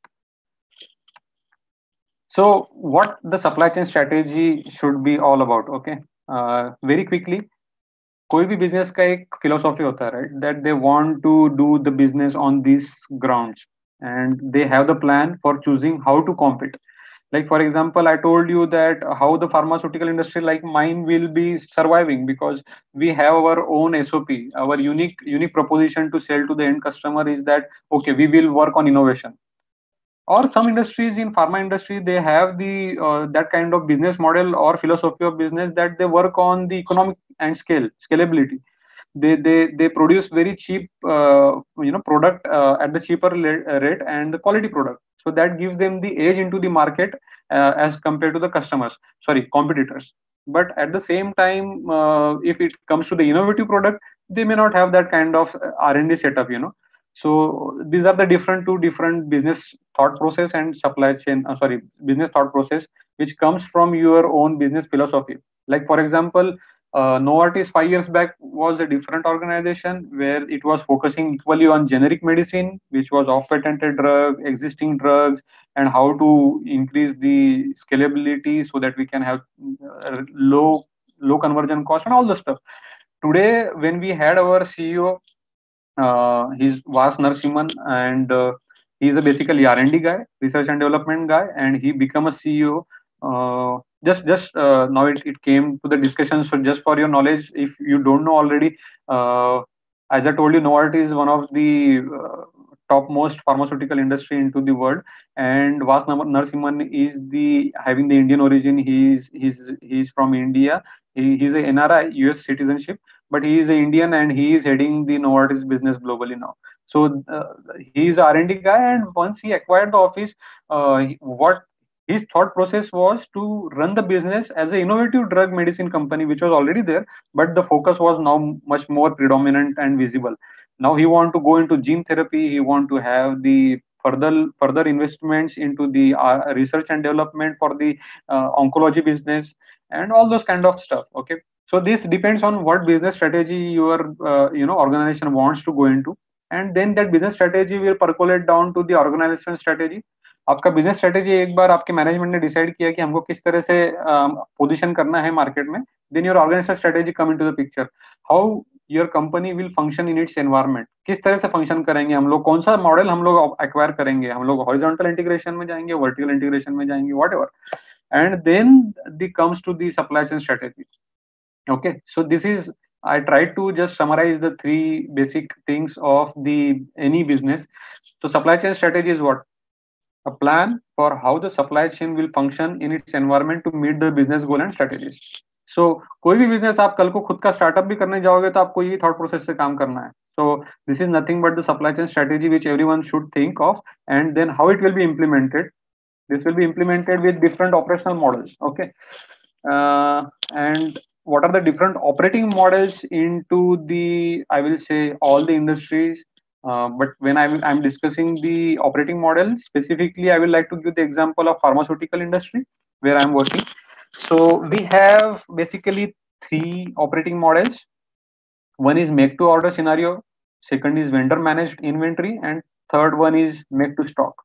So what the supply chain strategy should be all about? Okay, uh, very quickly, कोई भी business का एक philosophy होता है, right? That they want to do the business on these grounds, and they have the plan for choosing how to compete. Like for example, I told you that how the pharmaceutical industry like mine will be surviving because we have our own S O P. Our unique unique proposition to sell to the end customer is that okay, we will work on innovation. Or some industries in pharma industry, they have the uh, that kind of business model or philosophy of business that they work on the economic and scale scalability. They they they produce very cheap uh, you know product uh, at the cheaper rate and the quality product, so that gives them the edge into the market uh, as compared to the customers, sorry, competitors. But at the same time, uh, if it comes to the innovative product, they may not have that kind of R and D setup, you know. So these are the different two different business thought process and supply chain uh, sorry business thought process which comes from your own business philosophy. Like for example, uh, Novartis five years back was a different organization where it was focusing equally on generic medicine, which was off-patented drug, existing drugs, and how to increase the scalability so that we can have uh, low low conversion cost and all the stuff. Today, when we had our C E O Uh, he's Vas Narasimhan, and uh, he's a basically R and D guy, research and development guy, and he become a C E O. Uh, just just uh, now it, it came to the discussion. So just for your knowledge, if you don't know already, uh, as I told you, Novartis is one of the uh, topmost pharmaceutical industry into the world, and Vas Nam- Narasimhan is the having the Indian origin. He's he's he's from India. He, he's a N R I, U S citizenship, but he is an Indian and he is heading the Novartis business globally now. So uh, he is R and D guy, and once he acquired the office, uh, he- what his thought process was to run the business as an innovative drug medicine company, which was already there, but the focus was now much more predominant and visible. Now he want to go into gene therapy. He want to have the further further investments into the uh, research and development for the uh, oncology business and all those kind of stuff. Okay, so this depends on what business strategy your uh, you know organization wants to go into, and then that business strategy will percolate down to the organization strategy. आपका business strategy एक बार आपके management ने decide किया कि हमको किस तरह से पोजीशन uh, करना है मार्केट में, then your organization strategy come into the picture. How your company will function in its environment, किस तरह से फंक्शन करेंगे हम लोग, कौन सा मॉडल हम लोग एक्वायर करेंगे, हम लोग हॉरिजॉन्टल इंटीग्रेशन में जाएंगे, वर्टिकल इंटीग्रेशन में जाएंगे, whatever. And then the comes to the supply chain strategy. Okay, so this is, I tried to just summarize the three basic things of the any business. So supply chain strategy is what? A plan for how the supply chain will function in its environment to meet the business goal and strategies. So कोई भी business आप कल को खुद का startup भी करने जाओगे तो आपको ये thought process से काम करना है. So this is nothing but the supply chain strategy which everyone should think of, and then how it will be implemented. This will be implemented with different operational models. Okay, uh, and what are the different operating models into the, I will say, all the industries. Uh, but when I'm, I'm discussing the operating model specifically, I will like to give the example of pharmaceutical industry where I'm working. So we have basically three operating models. One is make to order scenario, second is vendor managed inventory, and third one is make to stock.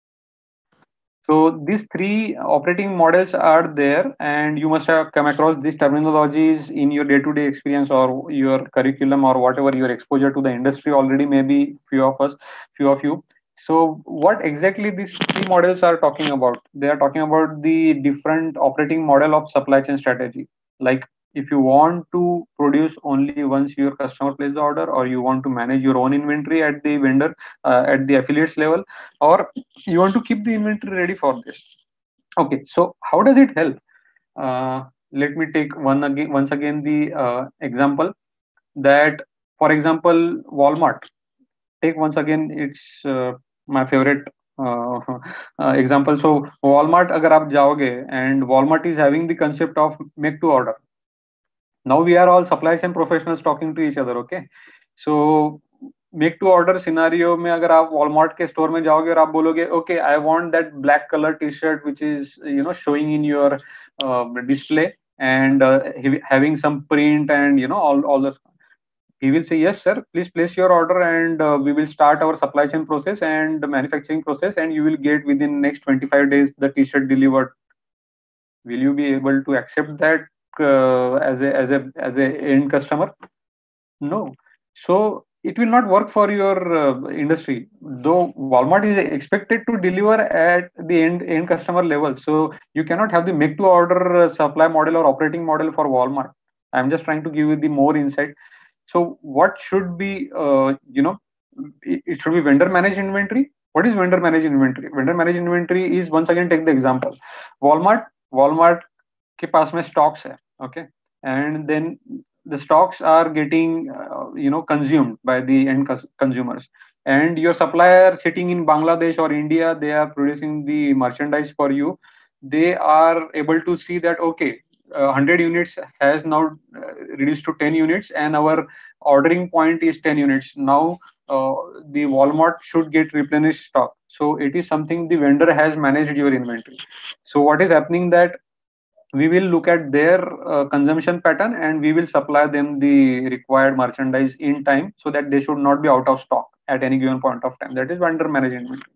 So these three operating models are there, and you must have come across these terminologies in your day-to-day experience or your curriculum or whatever your exposure to the industry already. Maybe few of us, few of you. So what exactly these three models are talking about? They are talking about the different operating model of supply chain strategy. Like if you want to produce only once your customer places the order, or you want to manage your own inventory at the vendor, uh, at the affiliates level, or you want to keep the inventory ready for this. Okay, so how does it help? Uh, let me take one again, once again the uh, example that, for example, Walmart. Take once again, it's uh, my favorite uh, uh, example. So Walmart, agar aap jaoge, and Walmart is having the concept of make to order. Now we are all supply chain professionals talking to each other. Okay, so make to order scenario में अगर आप Walmart के store में जाओगे और आप बोलोगे okay I want that black colour T shirt which is you know showing in your display and uh, having some print and you know all all the, he will say yes sir, please place your order, and uh, we will start our supply chain process and the manufacturing process, and you will get within next twenty-five days the t-shirt delivered. Will you be able to accept that uh, as a as a as a end customer? No. So it will not work for your uh, industry, though Walmart is expected to deliver at the end end customer level. So you cannot have the make to order uh, supply model or operating model for Walmart. I'm just trying to give you the more insight. So what should be uh, you know it, it should be vendor managed inventory. What is vendor managed inventory? Vendor managed inventory is, once again, take the example Walmart. Walmart के पास में stocks है. Okay, and then the stocks are getting uh, you know consumed by the end consumers, and your supplier sitting in Bangladesh or India, they are producing the merchandise for you. They are able to see that okay, uh, one hundred units has now uh, reduced to ten units, and our ordering point is ten units now. Uh, the Walmart should get replenished stock, so it is something the vendor has managed your inventory. So what is happening that we will look at their uh, consumption pattern, and we will supply them the required merchandise in time, so that they should not be out of stock at any given point of time. That is vendor managed inventory.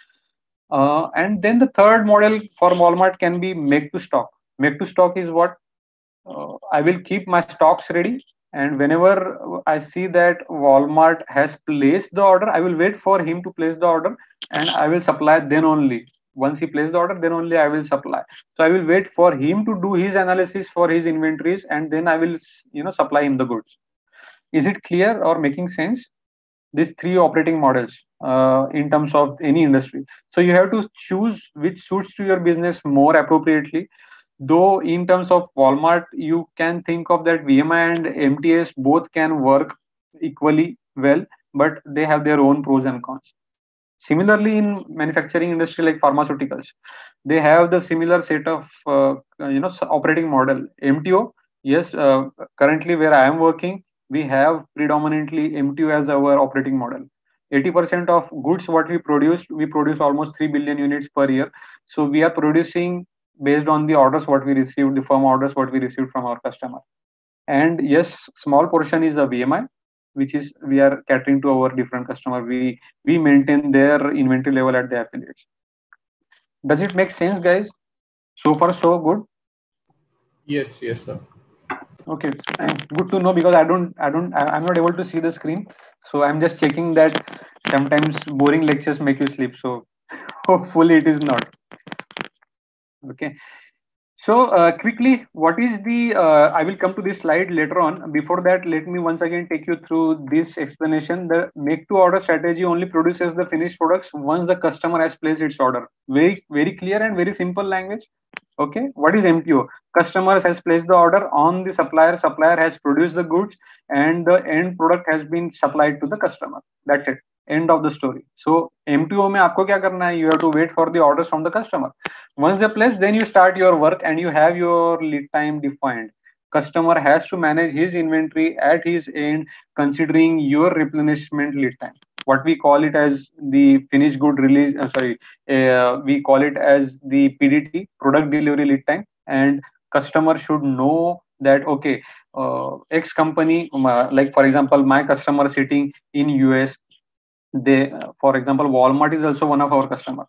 Uh, and then the third model for Walmart can be make to stock. Make to stock is what? Uh, I will keep my stocks ready, And whenever I see that Walmart has placed the order, I will wait for him to place the order and I will supply then only. Once he places the order, then only I will supply. So I will wait for him to do his analysis for his inventories and then I will, you know, supply him the goods. Is it clear or making sense? These three operating models uh, in terms of any industry. So you have to choose which suits to your business more appropriately. Though in terms of Walmart, you can think of that V M I and M T S both can work equally well, but they have their own pros and cons. Similarly, in manufacturing industry like pharmaceuticals, they have the similar set of uh, you know operating model. M T O, yes, uh, currently where I am working, we have predominantly M T O as our operating model. eighty percent of goods what we produce, we produce almost three billion units per year. So we are producing based on the orders what we received, the firm orders what we received from our customer. And yes, small portion is a V M I, which is we are catering to our different customer. We we maintain their inventory level at the affiliates. Does it make sense, guys? So far, so good. Yes, yes, sir. Okay, good to know because I don't, I don't, I'm not able to see the screen, so I'm just checking that. Sometimes boring lectures make you sleep, so hopefully it is not. Okay. So uh, quickly, what is the, uh, I will come to this slide later on. Before that, let me once again take you through this explanation. The make to order strategy only produces the finished products once the customer has placed its order. Very, very clear and very simple language. Okay, what is M T O? Customer has placed the order on the supplier, supplier has produced the goods and the end product has been supplied to the customer. That's it. End of the story. So M T O में आपको क्या करना है? You have to wait for the orders from the customer. Once they're placed, then you start your work and you have your lead time defined. Customer has to manage his inventory at his end, considering your replenishment lead time. What we call it as the finished good release, uh, sorry, uh, we call it as the P D T, product delivery lead time. And customer should know that, okay, uh, X company, um, uh, like for example, my customer sitting in U S, they, uh, for example, Walmart is also one of our customer.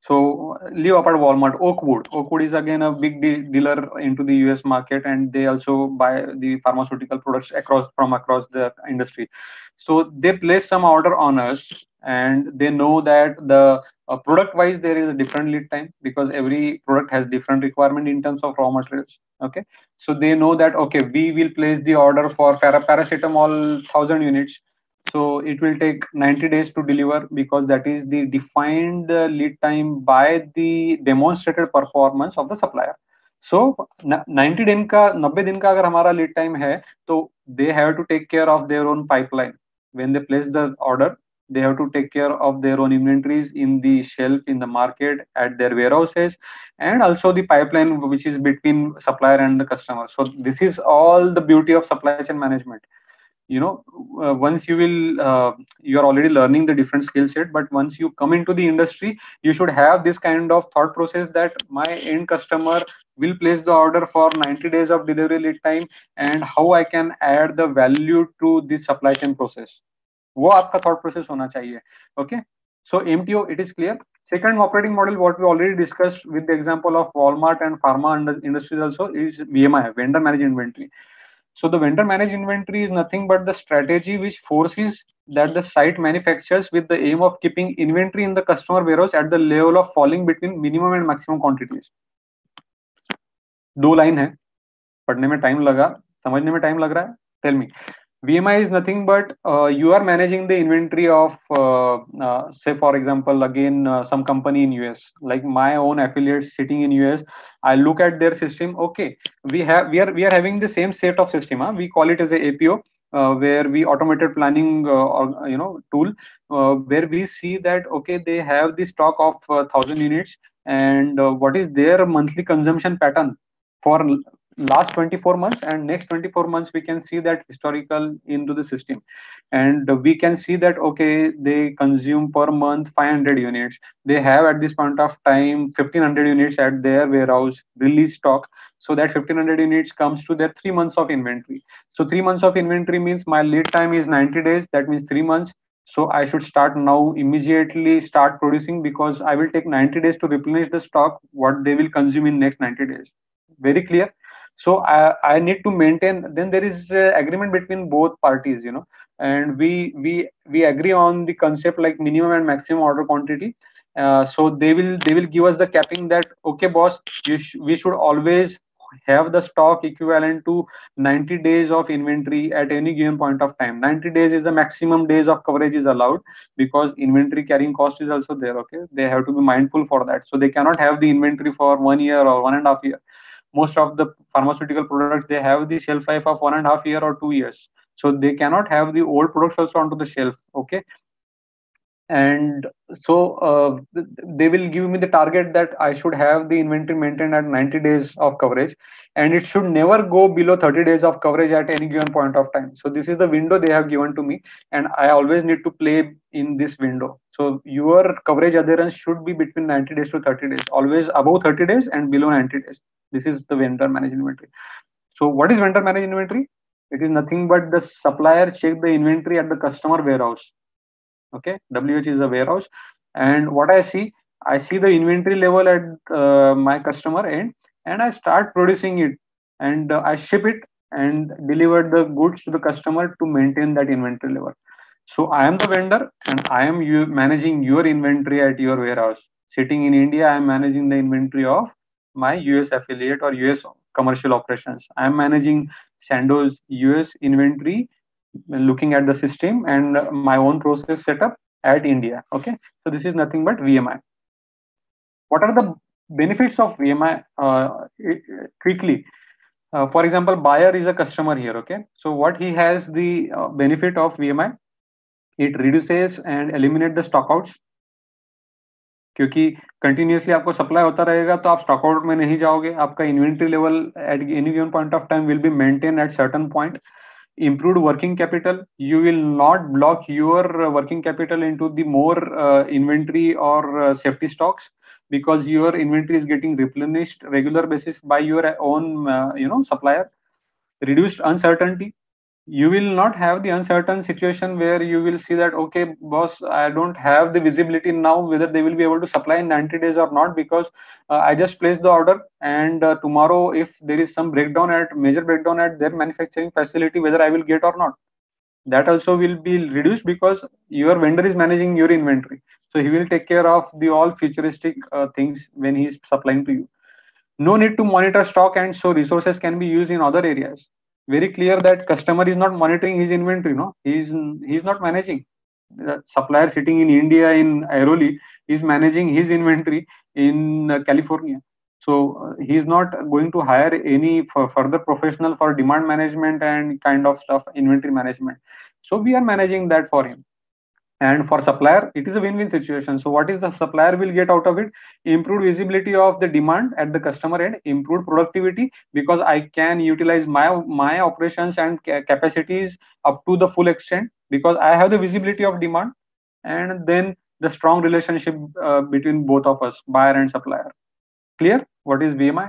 So leave apart Walmart, Oakwood. Oakwood is again a big de- dealer into the U S market, and they also buy the pharmaceutical products across from across the industry. So they place some order on us, and they know that the uh, product wise there is a different lead time because every product has different requirement in terms of raw materials. Okay, so they know that okay, we will place the order for para- paracetamol thousand units. So it will take ninety days to deliver because that is the defined uh, lead time by the demonstrated performance of the supplier. So ninety दिन का ninety दिन का अगर हमारा lead time है तो they have to take care of their own pipeline. When they place the order, they have to take care of their own inventories in the shelf, in the market, at their warehouses, and also the pipeline which is between supplier and the customer. So this is all the beauty of supply chain management. You know, uh, once you will uh, you are already learning the different skill set, but once you come into the industry, you should have this kind of thought process that my end customer will place the order for ninety days of delivery lead time, and how I can add the value to the supply chain process. वो आपका thought process होना चाहिए. Okay, so M T O, it is clear. Second operating model, what we already discussed with the example of Walmart and pharma industries also, is V M I, vendor managed inventory. So the vendor managed inventory is nothing but the strategy which forces that the site manufactures with the aim of keeping inventory in the customer warehouse at the level of falling between minimum and maximum quantities. दो line है, पढ़ने में time लगा, समझने में time लग रहा है? Tell me. V M I is nothing but uh, you are managing the inventory of, uh, uh, say for example, again uh, some company in U S. Like my own affiliates sitting in U S, I look at their system. Okay, we have we are we are having the same set of system. Huh? We call it as a A P O, uh, where we automated planning uh, or you know tool, uh, where we see that okay they have the stock of uh, thousand units, and uh, what is their monthly consumption pattern for last twenty-four months, and next twenty-four months we can see that historical into the system, and we can see that okay they consume per month five hundred units. They have at this point of time fifteen hundred units at their warehouse release stock, so that fifteen hundred units comes to their three months of inventory. So three months of inventory means my lead time is ninety days, that means three months. So I should start now, immediately start producing, because I will take ninety days to replenish the stock what they will consume in next ninety days. Very clear. So I, I need to maintain, then there is uh, agreement between both parties, you know, and we we we agree on the concept like minimum and maximum order quantity. Uh, so they will they will give us the capping that, okay boss, you sh- we should always have the stock equivalent to ninety days of inventory at any given point of time. ninety days is the maximum days of coverage is allowed, because inventory carrying cost is also there. Okay, they have to be mindful for that. So they cannot have the inventory for one year or one and a half year. Most of the pharmaceutical products, they have the shelf life of one and a half year or two years, so they cannot have the old products also onto the shelf. Okay, and so uh, they will give me the target that I should have the inventory maintained at ninety days of coverage, and it should never go below thirty days of coverage at any given point of time. So this is the window they have given to me, and I always need to play in this window. So your coverage adherence should be between ninety days to thirty days, always above thirty days and below ninety days. This is the vendor managed inventory. So what is vendor managed inventory? It is nothing but the supplier check the inventory at the customer warehouse. Okay, W H is a warehouse, and what I see, I see the inventory level at uh, my customer end, and I start producing it, and uh, I ship it and deliver the goods to the customer to maintain that inventory level. So I am the vendor, and I am you managing your inventory at your warehouse. Sitting in India, I am managing the inventory of my U S affiliate or U S commercial operations. I am managing Sandoz U S inventory, looking at the system and my own process setup at India. Okay, so this is nothing but V M I. What are the benefits of V M I? Uh, quickly, uh, for example, buyer is a customer here. Okay, so what he has the uh, benefit of V M I? It reduces and eliminate the stockouts. क्योंकि continuously आपको supply होता रहेगा तो आप stock out में नहीं जाओगे. आपका inventory level at any given point of time will be maintain at certain point. Improved working capital, you will not block your uh, working capital into the more uh, inventory or uh, safety stocks, because your inventory is getting replenished regular basis by your own uh, you know supplier. Reduced uncertainty, you will not have the uncertain situation where you will see that, okay boss, I don't have the visibility now whether they will be able to supply in ninety days or not, because uh, I just placed the order, and uh, tomorrow if there is some breakdown at major breakdown at their manufacturing facility, whether I will get or not. That also will be reduced because your vendor is managing your inventory, so he will take care of the all futuristic uh, things when he is supplying to you. No need to monitor stock, and so resources can be used in other areas. Very clear that customer is not monitoring his inventory. No, he's he's not managing. The supplier sitting in India in Airoli is managing his inventory in uh, California. So uh, he is not going to hire any f- further professional for demand management and kind of stuff, inventory management. So we are managing that for him. And for supplier, it is a win-win situation. So what is the supplier will get out of it? Improved visibility of the demand at the customer end, improved productivity, because I can utilize my my operations and ca- capacities up to the full extent, because I have the visibility of demand. And then the strong relationship uh, between both of us, buyer and supplier. Clear what is V M I?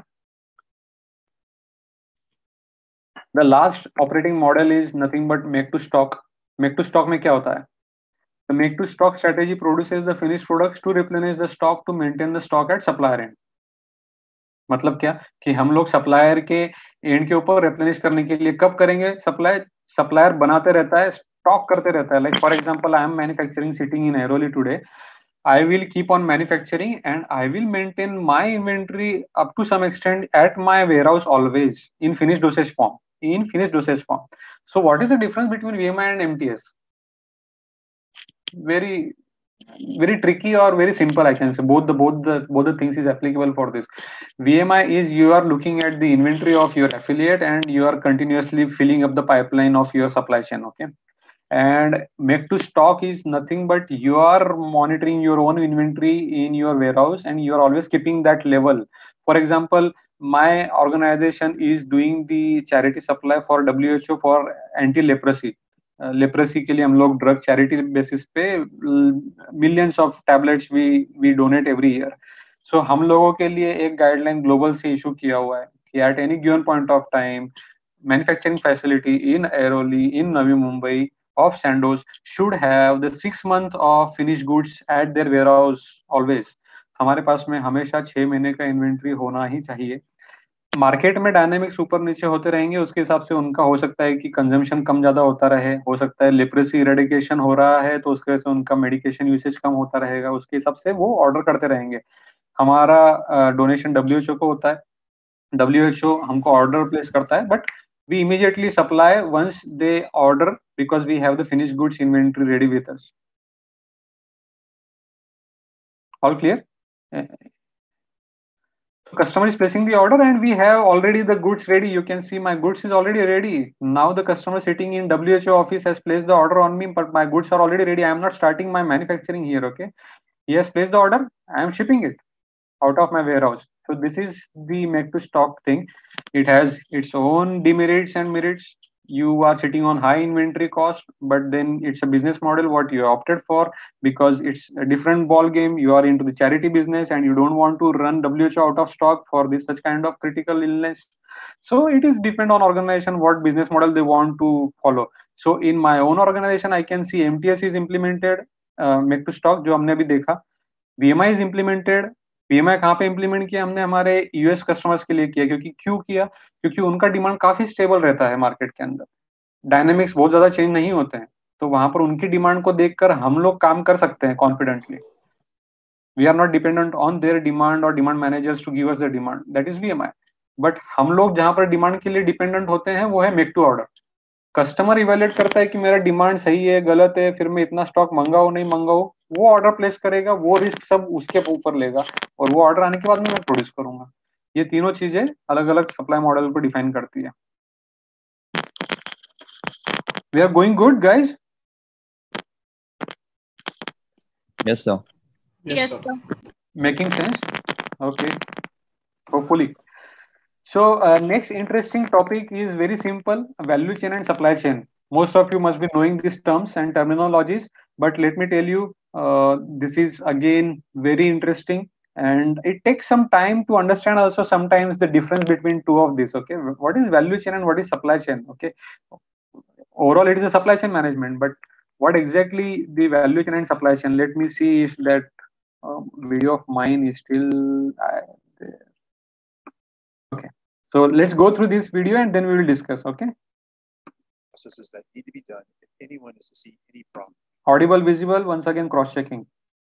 The last operating model is nothing but make to stock. Make to stock में क्या होता है? The make to stock strategy produces the finished products to replenish the stock to maintain the stock at supplier end. मतलब क्या कि हम लोग supplier के एंड के ऊपर रिप्लेनिश करने के लिए कब करेंगे? सप्लाई सप्लायर बनाते रहता है, स्टॉक करते रहता है. Like for example, I am manufacturing sitting in Airoli today. I will keep on manufacturing and I will maintain my inventory up to some extent at my warehouse always in finished dosage form. In finished dosage form. So what is the difference between V M I and M T S? Very very tricky or very simple, I can say. Both the both the both the things is applicable for this. V M I is you are looking at the inventory of your affiliate and you are continuously filling up the pipeline of your supply chain. Okay. And make to stock is nothing but you are monitoring your own inventory in your warehouse and you are always keeping that level. For example, my organization is doing the charity supply for W H O for anti-leprosy. Leprosy uh, के लिए हम लोग drug charity basis पे millions of tablets we we donate every year. So हम लोगों के लिए एक गाइडलाइन ग्लोबल से इशू किया हुआ है कि at any given point of time manufacturing facility in Airoli in Navi Mumbai of Sandoz should have the six month of finished goods at their warehouse always. हमारे पास में हमेशा छह महीने का इन्वेंट्री होना ही चाहिए. मार्केट में डायनेमिक्स ऊपर नीचे होते रहेंगे, उसके हिसाब से उनका हो सकता है कि कंजम्पशन कम ज्यादा होता रहे, हो सकता है लिपरेसी इरेडिकेशन हो रहा है तो उसके वजह से उनका मेडिकेशन यूसेज कम होता रहेगा, उसके हिसाब से वो ऑर्डर करते रहेंगे। हमारा डोनेशन डब्ल्यूएचओ को होता है, डब्ल्यूएचओ हमको ऑर्डर प्लेस करता है, but we immediately supply once they order because we have the finished goods inventory ready with us. All clear? Customer is placing the order and we have already the goods ready. You can see my goods is already ready. Now the customer sitting in W H O office has placed the order on me, but my goods are already ready. I am not starting my manufacturing here. Okay. He has placed the order. I am shipping it out of my warehouse. So this is the make to stock thing. It has its own demerits and merits. You are sitting on high inventory cost, but then it's a business model what you opted for because it's a different ball game. You are into the charity business and you don't want to run W H O out of stock for this such kind of critical illness. So it is depend on organization what business model they want to follow. So in my own organization, I can see M T S is implemented, uh, make to stock जो हमने अभी देखा, V M I is implemented. V M I कहाँ पे implement किया हमने? हमारे US customers के लिए किया। क्योंकि क्यों किया? क्योंकि उनका डिमांड काफी स्टेबल रहता है मार्केट के अंदर, डायनेमिक्स बहुत ज्यादा चेंज नहीं होते हैं, तो वहां पर उनकी डिमांड को देखकर हम लोग काम कर सकते हैं confidently. We are not dependent on their demand और demand managers to give us the demand, that is V M I। But हम लोग जहां पर डिमांड के लिए डिपेंडेंट होते हैं वो है make to order. Customer evaluate करता है कि मेरा डिमांड सही है गलत है, फिर मैं इतना स्टॉक मंगाऊं नहीं मंगाऊं, वो ऑर्डर प्लेस करेगा, वो रिस्क सब उसके ऊपर लेगा और वो ऑर्डर आने के बाद में मैं प्रोड्यूस करूंगा। ये तीनों चीजें अलग अलग सप्लाई मॉडल को डिफाइन करती है। We are going good guys? Yes sir. Yes sir. Making sense? Okay, hopefully. So uh, next interesting topic is very simple, value chain and supply chain. Most of you must be knowing these terms and terminologies, but let me tell you, uh, this is again very interesting and it takes some time to understand also sometimes the difference between two of these. Okay, what is value chain and what is supply chain? Okay, overall it is a supply chain management, but what exactly the value chain and supply chain? Let me see if that um, video of mine is still uh, there. Okay. So let's go through this video and then we will discuss, okay? Processes that need to be done if anyone is to see any profit. Audible, visible, once again cross-checking.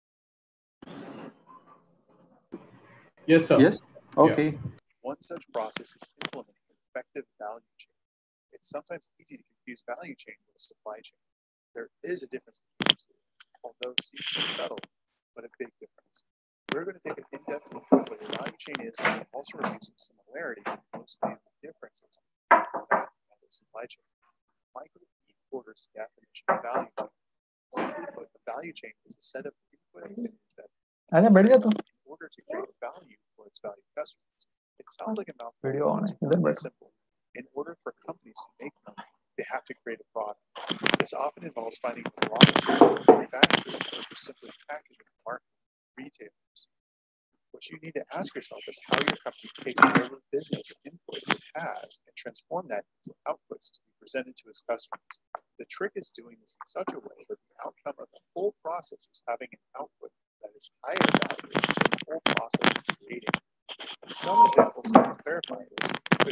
Yes, sir. Yes? Okay. Yeah. One such process is implementing an effective value chain. It's sometimes easy to confuse value chain with supply chain. There is a difference between the two, although seemingly subtle, but a big difference. We're going to take an in-depth look at what the value chain is and also review some similarities and mostly differences in the supply chain. Michael E. Porter's definition of value chain. Simply put, the value chain is a set of input activities that in order to create value for its value customers. It sounds like a mouthful, but it's really simple. In order for companies to make money, they have to create a product. This often involves finding the raw material, manufacturing, or simply packaging the market. Retailers. What you need to ask yourself is how your company takes whatever business input it has and transform that into outputs to be presented to its customers. The trick is doing this in such a way that the outcome of the whole process is having an output that is higher value than the whole process of creating. Some examples to clarify this,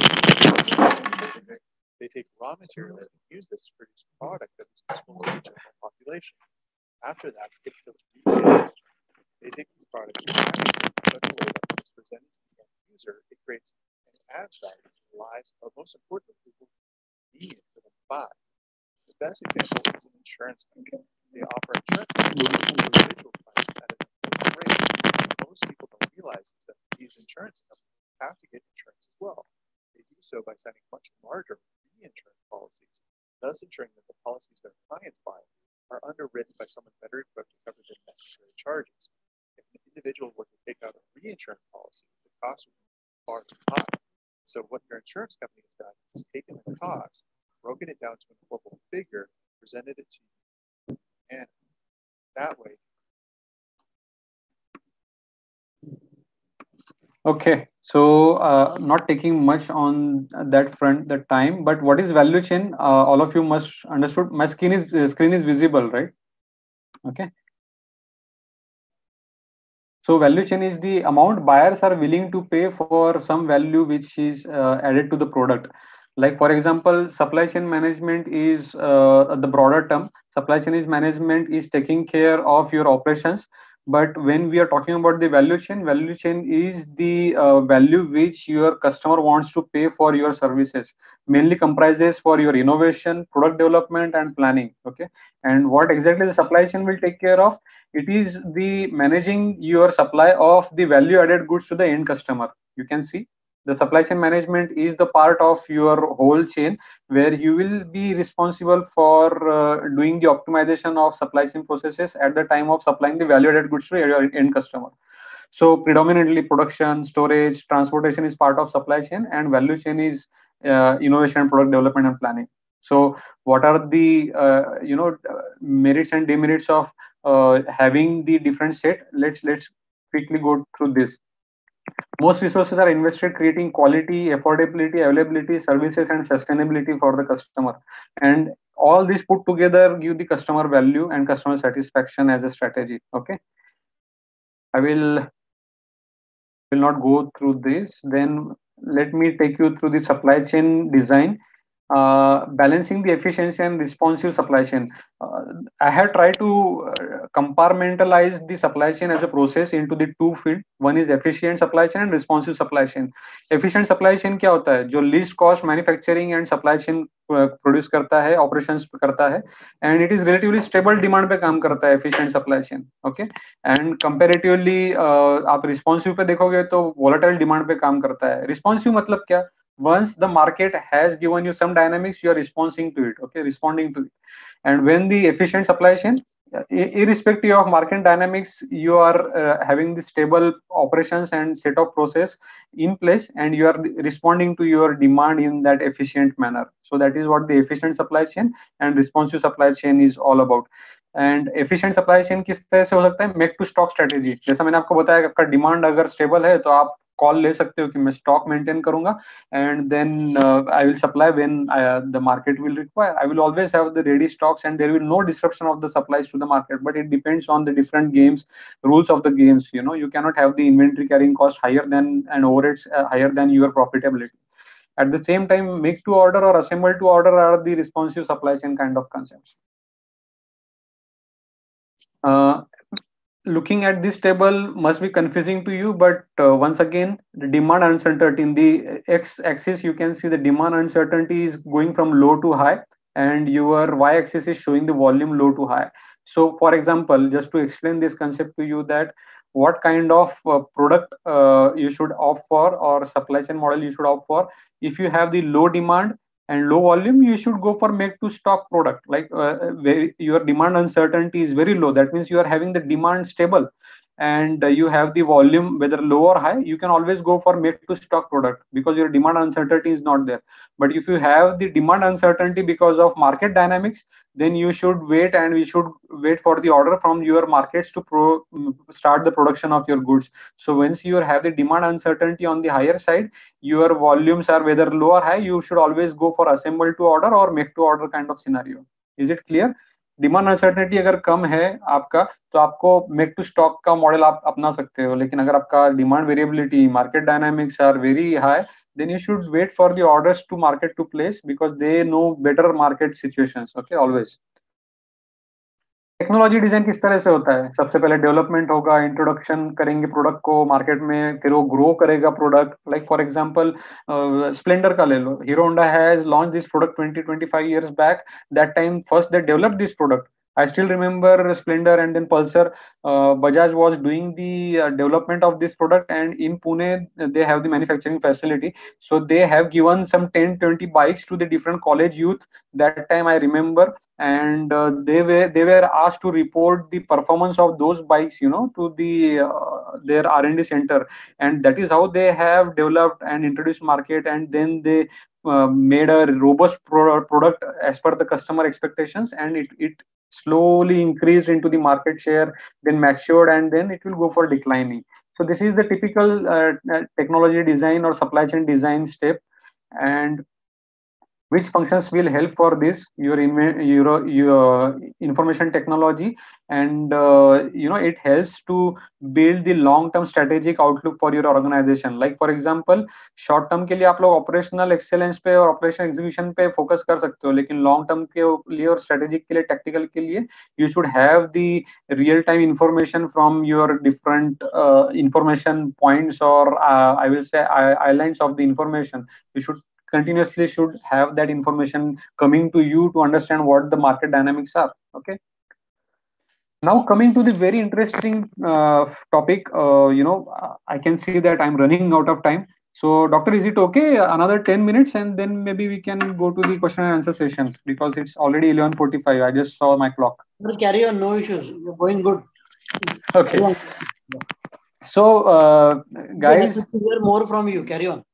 but they take raw materials and use this to produce a product that is useful to the general population. After that, it's the retailer. They take these products and package them in such a way that when it's presented to the end user, it creates and adds value to the lives of, most importantly, people who need it for them to buy. The best example is an insurance company. They offer insurance to individual clients at an affordable rate. Most people don't realize is that these insurance companies have to get insurance as well. They do so by signing much larger reinsurance policies, thus ensuring that the policies their clients buy are underwritten by someone better equipped to cover their necessary charges. If an individual were to take out a reinsurance policy, the cost would be far too high. So what your insurance company has done is taken the cost, broken it down to an affordable figure, presented it to you, and that way. Okay, so uh, not taking much on that front, the time, but what is value chain? Uh, all of you must understood. My screen is uh, screen is visible, right? Okay. So value chain is the amount buyers are willing to pay for some value which is uh, added to the product. Like for example, supply chain management is uh, the broader term. Supply chain is management is taking care of your operations. But when we are talking about the value chain, value chain is the uh, value which your customer wants to pay for your services. Mainly comprises for your innovation, product development, and planning. Okay, and what exactly the supply chain will take care of? It is the managing your supply of the value added goods to the end customer. You can see the supply chain management is the part of your whole chain where you will be responsible for uh, doing the optimization of supply chain processes at the time of supplying the value added goods to your end customer. So predominantly production, storage, transportation is part of supply chain, and value chain is uh, innovation, product development, and planning. So what are the uh, you know merits and demerits of uh, having the different set? Let's let's quickly go through this. Most resources are invested creating quality, affordability, availability, services, and sustainability for the customer. And all this put together give the customer value and customer satisfaction as a strategy. Okay, I will will not go through this. Then let me take you through the supply chain design. Uh, balancing the efficiency and responsive supply chain. Uh, I have tried to uh, compartmentalize the supply chain as a process into the two field. One is efficient supply chain and responsive supply chain. Efficient supply chain क्या होता है? जो least cost manufacturing and supply chain uh, produce करता है, operations करता है, and it is relatively stable demand पे काम करता है efficient supply chain. Okay, and comparatively uh, आप responsive पे देखोगे तो volatile demand पे काम करता है. Responsive मतलब क्या? Once the market has given you some dynamics, you are responding to it. Okay, responding to it. And when the efficient supply chain, irrespective of market dynamics, you are uh, having the stable operations and set of process in place, and you are responding to your demand in that efficient manner. So that is what the efficient supply chain and responsive supply chain is all about. And efficient supply chain किस तरह से हो सकता है? Make to stock strategy. जैसा मैंने आपको बताया कि आपका डिमांड अगर स्टेबल है तो आप कॉल ले सकते हो कि मैं स्टॉक मेंटेन करूंगा and then I will supply when the market will require. I will always have the ready stocks and there will no disruption of the supplies to the market, but it depends on the different games, rules of the games. You know, you cannot have the inventory carrying cost higher than and overheads uh, higher than your profitability. At the same time, make to order or assemble to order are the responsive supply chain kind of concepts. Uh, looking at this table must be confusing to you, but uh, once again, the demand uncertainty in the x-axis, you can see the demand uncertainty is going from low to high, and your y-axis is showing the volume low to high. So, for example, just to explain this concept to you, that what kind of uh, product uh, you should opt for or supply chain model you should opt for. If you have the low demand and low volume, you should go for make to stock product. Like uh, where your demand uncertainty is very low, that means you are having the demand stable and uh, you have the volume whether low or high, you can always go for make to stock product because your demand uncertainty is not there. But if you have the demand uncertainty because of market dynamics, then you should wait and we should wait for the order from your markets to pro start the production of your goods. So once you have the demand uncertainty on the higher side, your volumes are whether low or high, you should always go for assemble to order or make to order kind of scenario. Is it clear? Demand uncertainty अगर कम है आपका तो आपको make to stock का model आप अपना सकते हो, लेकिन अगर आपका demand variability, market dynamics are very high, then you should wait for the orders to market to place because they know better market situations. Okay, always. Technology design किस तरह से होता है? सबसे पहले डेवलपमेंट होगा, इंट्रोडक्शन करेंगे प्रोडक्ट को मार्केट में, फिर वो ग्रो करेगा product. Like for example Splendor का ले लो. Hero Honda has launch this product twenty twenty-five years back. That time first they developed this product. I still remember Splendor and then Pulsar. Uh, Bajaj was doing the uh, development of this product, and in Pune they have the manufacturing facility. So they have given some ten twenty bikes to the different college youth. That time I remember, and uh, they were they were asked to report the performance of those bikes, you know, to the uh, their R and D center, and that is how they have developed and introduced market, and then they uh, made a robust pro product as per the customer expectations, and it it slowly increased into the market share, then matured, and then it will go for declining. So this is the typical uh, technology design or supply chain design step. And which functions will help for this your your, your information technology, and uh, you know it helps to build the long term strategic outlook for your organization. Like for example, short term के लिए आप लोग operational excellence पे और operational execution पे focus कर सकते हो, लेकिन long term के लिए और strategic के लिए tactical के लिए you should have the real time information from your different uh, information points, or uh, I will say islands of the information. You should continuously should have that information coming to you to understand what the market dynamics are. Okay, now coming to the very interesting uh, topic, uh, you know I can see that I'm running out of time. So doctor, is it okay another ten minutes and then maybe we can go to the question and answer session, because it's already eleven forty-five. I just saw my clock. We'll carry on, no issues, you're going good. Okay, so uh, guys, to hear more from you, carry on.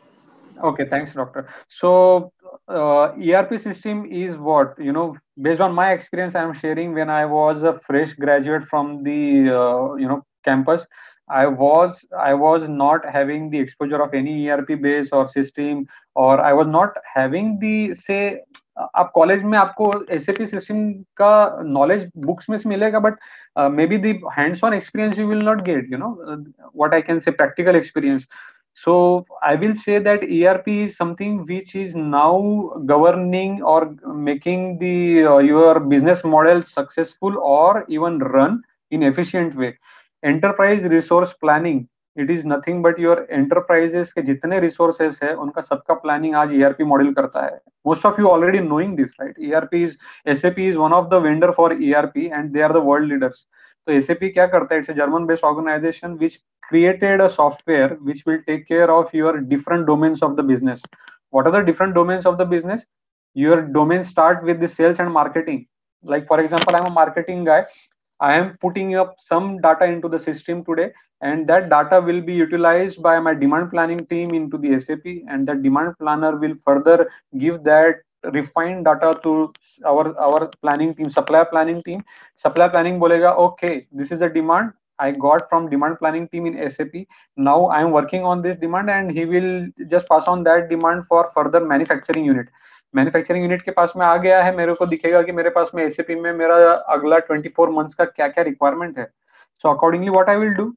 Okay, thanks, doctor. So uh, E R P system is what, you know, based on my experience I'm sharing. When I was a fresh graduate from the, uh, you know, campus, I was I was not having the exposure of any E R P base or system, or I was not having the, say, आप college में आपको S A P system का knowledge books में से मिलेगा, but may be the hands on experience you will not get, you know what I can say practical experience. So I will say that E R P is something which is now governing or making the uh, your business model successful or even run in efficient way. Enterprise resource planning, it is nothing but your enterprises के जितने resources है उनका सबका planning आज E R P model करता है. Most of you already knowing this, right? E R P is S A P is one of the vendor for E R P and they are the world leaders. तो S A P क्या करता है? It's a German based organization which created a software which will take care of your different domains of the business. What are the different domains of the business? Your domains start with the sales and marketing. Like for example, I'm a marketing guy. I am putting up some data into the system today, and that data will be utilized by my demand planning team into the S A P, and the demand planner will further give that refined data to our our planning team, supply planning team. Supply planning bolega, okay, this is a demand I got from demand planning team in S A P. Now I am working on this demand, and he will just pass on that demand for further manufacturing unit. Manufacturing unit के पास में आ गया है, मेरे को दिखेगा कि मेरे पास में एसएपी में मेरा अगला चौबीस मंथ्स का क्या क्या रिक्वायरमेंट है. So accordingly what I will do,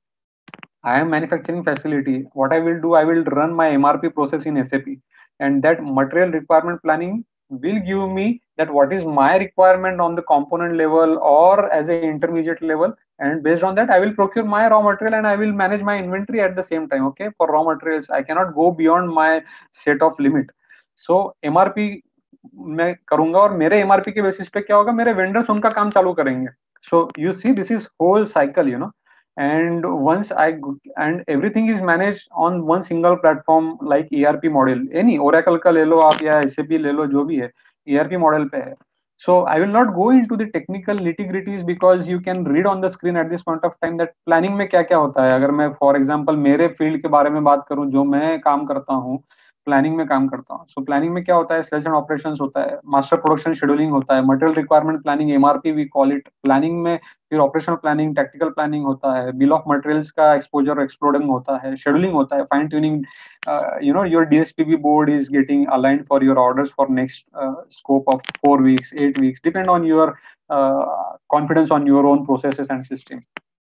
I am manufacturing facility, what I will do, I will run my MRP process in SAP, and that material requirement planning will give me that what is my requirement on the component level or as a intermediate level, and based on that I will procure my raw material and I will manage my inventory at the same time. Okay, for raw materials I cannot go beyond my set of limit. So M R P मैं करूंगा और मेरे M R P के basis पे क्या होगा, मेरे vendors उनका काम चालू करेंगे. So you see this is whole cycle, you know, and once I and everything is managed on one single platform like E R P model. Any Oracle का ले लो आप या S A P ले लो, जो भी है E R P model पे है. So I will not go into the technical nitty-gritties because you can read on the screen at this point of time that planning में क्या क्या होता है. अगर मैं for example मेरे फील्ड के बारे में बात करूं, जो मैं काम करता हूं, प्लानिंग में काम करता हूं. सो प्लानिंग में क्या होता है, सेल्स एंड ऑपरेशंस होता है, मास्टर प्रोडक्शन शेड्यूलिंग होता है, material requirement planning MRP we call it. Planning में फिर ऑपरेशनल प्लानिंग, टैक्टिकल प्लानिंग होता है, बिल ऑफ मटेरियल्स का एक्सपोजर एक्सप्लोडिंग होता है, शेड्यूलिंग होता है, fine tuning, you know your DSPB board is getting aligned for your orders for next scope of four weeks eight weeks depend on your confidence on your own processes and system.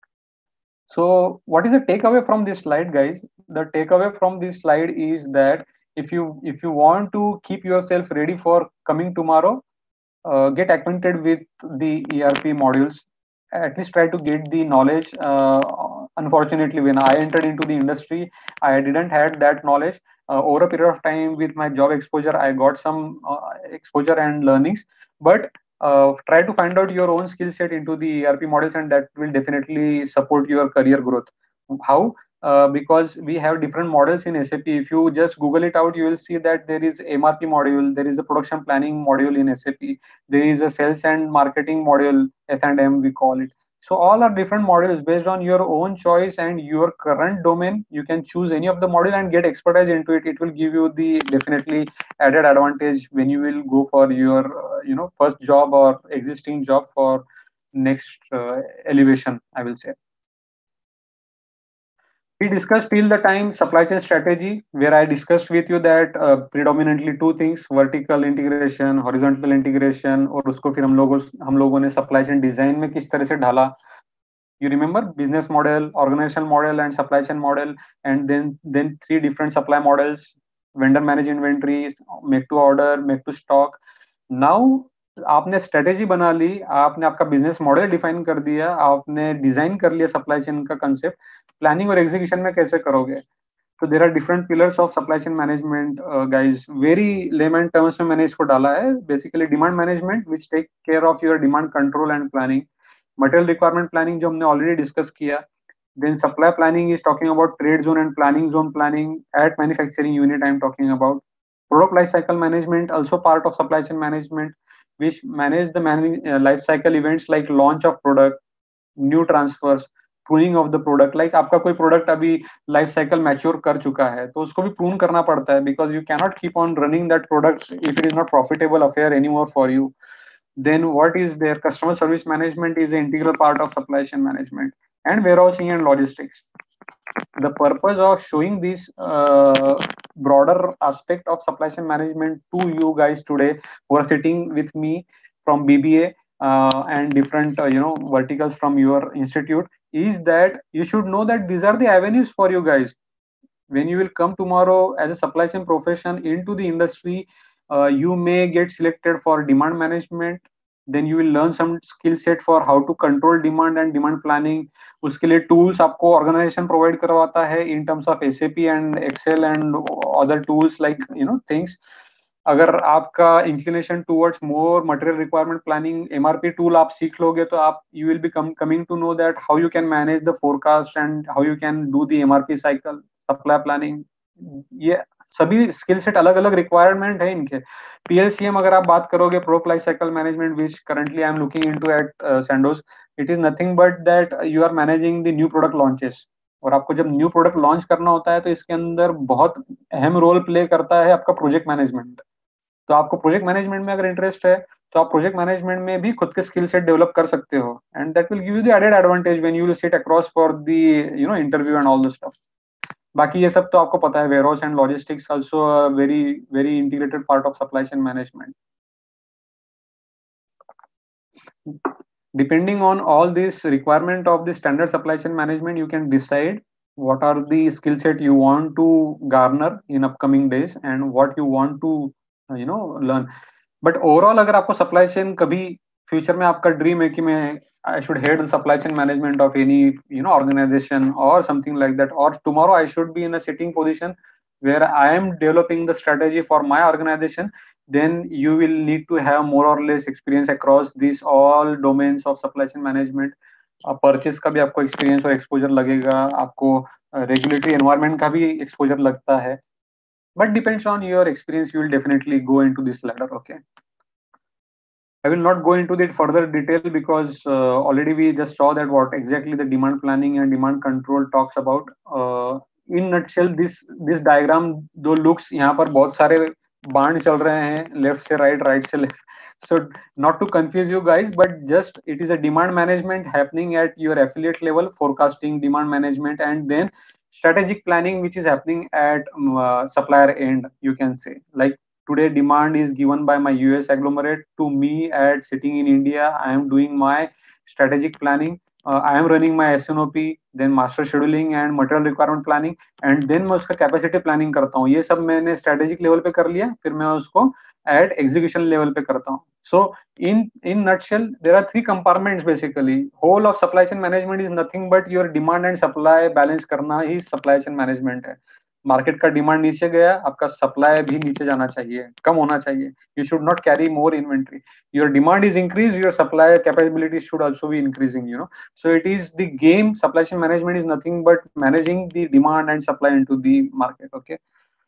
So what is the takeaway from this slide, guys? The takeaway from this slide is that if you if you want to keep yourself ready for coming tomorrow, uh, get acquainted with the E R P modules. At least try to get the knowledge. Uh, unfortunately, when I entered into the industry, I didn't had that knowledge. Uh, over a period of time with my job exposure, I got some uh, exposure and learnings, but uh, try to find out your own skill set into the E R P models, and that will definitely support your career growth. How? Uh, because we have different models in S A P. If you just Google it out, you will see that there is M R P module, there is a production planning module in S A P, there is a sales and marketing module, S and M we call it. So all are different modules based on your own choice and your current domain. You can choose any of the module and get expertise into it. It will give you the definitely added advantage when you will go for your uh, you know first job or existing job for next uh, elevation, I will say. We discussed till the time supply chain strategy, where I discussed with you that uh, predominantly two things: vertical integration, horizontal integration, और उसको फिर हम लोगों हम लोगों ने supply chain design में किस तरह से ढाला. You remember business model, organizational model, and supply chain model, and then then three different supply models: vendor managed inventory, make to order, make to stock. Now आपने स्ट्रेटेजी बना ली, आपने आपका बिजनेस मॉडल डिफाइन कर दिया, आपने design कर लिया सप्लाई चेन का कंसेप्ट. प्लानिंग और एग्जीक्यूशन में कैसे करोगे? तो there are different pillars of supply chain management guys. Very lemon terms में मैंने इसको डाला है. Basically demand management which take care of your demand control and planning. Material requirement planning जो हमने ऑलरेडी डिस्कस किया. Then supply planning is talking about trade zone and planning zone planning at manufacturing unit. I am talking about product life cycle management, also part of supply chain management, which manage the man- uh, life cycle events like launch of product, new transfers, pruning of the product. Like आपका कोई product अभी life cycle mature कर चुका है, तो उसको भी prune करना पड़ता है, because you cannot keep on running that product if it is not profitable affair anymore for you. Then what is their customer service management is an integral part of supply chain management, and warehousing and logistics. The purpose of showing this uh, broader aspect of supply chain management to you guys today who are sitting with me from B B A uh, and different uh, you know verticals from your institute is that you should know that these are the avenues for you guys. When you will come tomorrow as a supply chain profession into the industry, uh, you may get selected for demand management. Then you will learn some skill set for how to control demand and demand planning. उसके लिए tools आपको organization provide करवाता है in terms of S A P and Excel and other tools like you know things. अगर आपका inclination towards more material requirement planning, M R P tool आप सीख लोगे तो आप you will be come, coming to know that how you can manage the forecast and how you can do the M R P cycle, supply planning. ये सभी skill set अलग अलग requirement है इनके. पीएलसीएम अगर आप बात करोगे, product life cycle management, which currently I am looking into at Sandoz, it is nothing but that you are managing the new product launches. और आपको जब न्यू प्रोडक्ट लॉन्च करना होता है तो इसके अंदर बहुत अहम रोल प्ले करता है आपका प्रोजेक्ट मैनेजमेंट. तो आपको प्रोजेक्ट मैनेजमेंट में अगर इंटरेस्ट है तो आप प्रोजेक्ट मैनेजमेंट में भी खुद के स्किल सेट डेवलप कर सकते हो, and that will give you the added advantage when you will sit across for the you know interview and all the stuff. बाकी ये सब तो आपको पता है. Warehouse and logistics also a very very integrated part of supply chain management. Depending on all this requirement of the standard supply chain management, you can decide what are the skill set you want to garner in upcoming days and what you want to you know learn. But overall अगर आपको supply chain कभी future में आपका dream है कि मैं I should head the supply chain management of any you know organization or something like that, or tomorrow I should be in a sitting position where I am developing the strategy for my organization, then you will need to have more or less experience across these all domains of supply chain management. Purchase का भी आपको experience और exposure लगेगा, आपको regulatory environment का भी exposure लगता है. But depends on your experience, you will definitely go into this ladder. Okay, I will not go into it further detail because uh, already we just saw that what exactly the demand planning and demand control talks about. Uh, in nutshell, this this diagram दो looks, यहाँ पर बहुत सारे बाण चल रहे हैं, left से right, right से left. So not to confuse you guys, but just it is a demand management happening at your affiliate level, forecasting, demand management, and then strategic planning, which is happening at um, uh, supplier end, you can say. Like today demand is given by my U S agglomerate to me at sitting in India. I am doing my strategic planning. Uh, I am running my S N O P, then master scheduling and material requirement planning, and then मैं उसका capacity planning करता हूँ. ये सब मैंने strategic level पे कर लिया, फिर मैं उसको at execution level पे करता हूँ. So in in nutshell, there are three compartments basically. Whole of supply chain management is nothing but your demand and supply balance करना ही supply chain management है. मार्केट का डिमांड नीचे गया, आपका सप्लाई भी नीचे जाना चाहिए, कम होना चाहिए. You should not carry more inventory. Your demand is increase, your supply capability should also be increasing, you know. So it is the game. Supply chain management is nothing but managing the demand and supply into the market. Okay,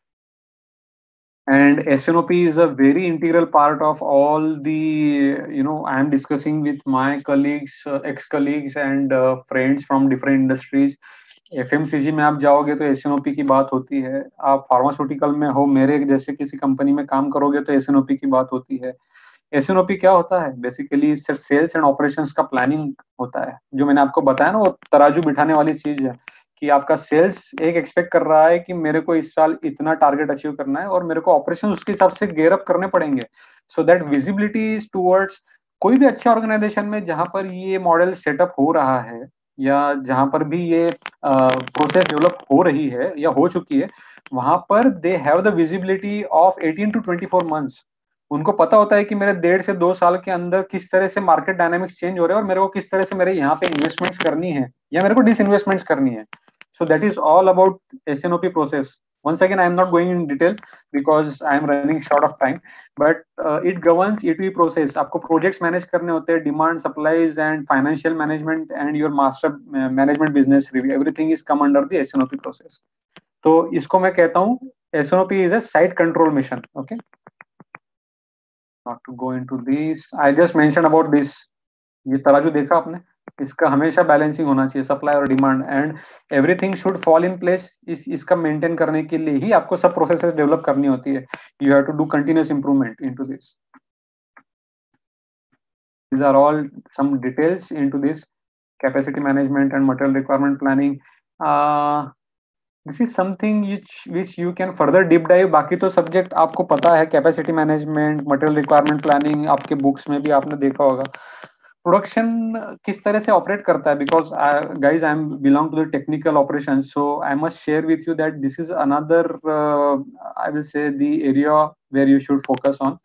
and S N O P is a very integral part of all the you know I am discussing with my colleagues, uh, ex-colleagues and uh, friends from different industries. FMCG में आप जाओगे तो एसएनओपी की बात होती है. आप pharmaceutical में हो, मेरे जैसे किसी कंपनी में काम करोगे तो एसएनओपी की बात होती है. एसएनओपी क्या होता है? बेसिकली सेल्स एंड ऑपरेशंस का प्लानिंग होता है. जो मैंने आपको बताया ना, वो तराजू बिठाने वाली चीज है कि आपका सेल्स एक एक्सपेक्ट कर रहा है कि मेरे को इस साल इतना टारगेट अचीव करना है और मेरे को ऑपरेशन उसके हिसाब से गेयर अप करने पड़ेंगे, so that visibility is towards कोई भी अच्छे ऑर्गेनाइजेशन में जहां पर ये मॉडल सेटअप हो रहा है या जहां पर भी ये प्रोसेस डेवलप हो रही है या हो चुकी है, वहां पर they have the visibility of eighteen to twenty four months. उनको पता होता है कि मेरे डेढ़ से दो साल के अंदर किस तरह से मार्केट डायनामिक्स चेंज हो रहे हैं और मेरे को किस तरह से मेरे यहाँ पे इन्वेस्टमेंट्स करनी है या मेरे को डिसइन्वेस्टमेंट्स करनी है। So that is all about S N O P process. Once again, I am not going in detail because I am running short of time, but uh, it governs E two E process. आपको projects manage करने होते हैं, demand, supplies, and financial management, and your master uh, management business review. Everything is come under the S N O P process. तो इसको मैं कहता हूँ S N O P is a site control mission. Okay. Not to go into this. I just mentioned about this. ये तराजू देखा आपने, इसका हमेशा बैलेंसिंग होना चाहिए, सप्लाई और demand, and everything should fall in place. इस इसका मेंटेन करने के लिए ही आपको सब प्रोसेसेस डेवलप करनी होती है। You have to do continuous improvement into this. These are all some details into this capacity management and material requirement planning. Uh, this is something which which you can further deep dive. बाकी तो subject आपको पता है, capacity management, material requirement planning, आपके books में भी आपने देखा होगा। प्रोडक्शन किस तरह से ऑपरेट करता है, because guys I am belong to the technical operation, so I must share with you that this is another I will say the area where you should focus on.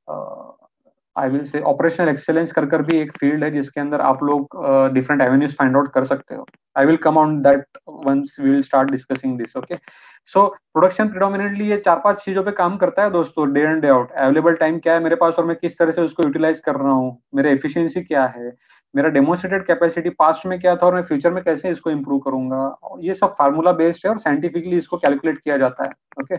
I will say operational excellence कर कर भी एक field है जिसके अंदर आप लोग different avenues find out कर सकते हो। I will come on that once we will start discussing this. Okay, so production predominantly ये चार पांच चीजों पे काम करता है दोस्तों, day in day out. Available time क्या है मेरे पास और मैं किस तरह से उसको यूटिलाइज कर रहा हूँ, मेरा एफिशिएंसी क्या है, मेरा डेमोन्स्ट्रेटेड कैपेसिटी पास्ट में क्या था और मैं फ्यूचर में कैसे इसको इंप्रूव करूंगा, ये सब फार्मूला बेस्ड है और साइंटिफिकली इसको कैलकुलेट किया जाता है। Okay,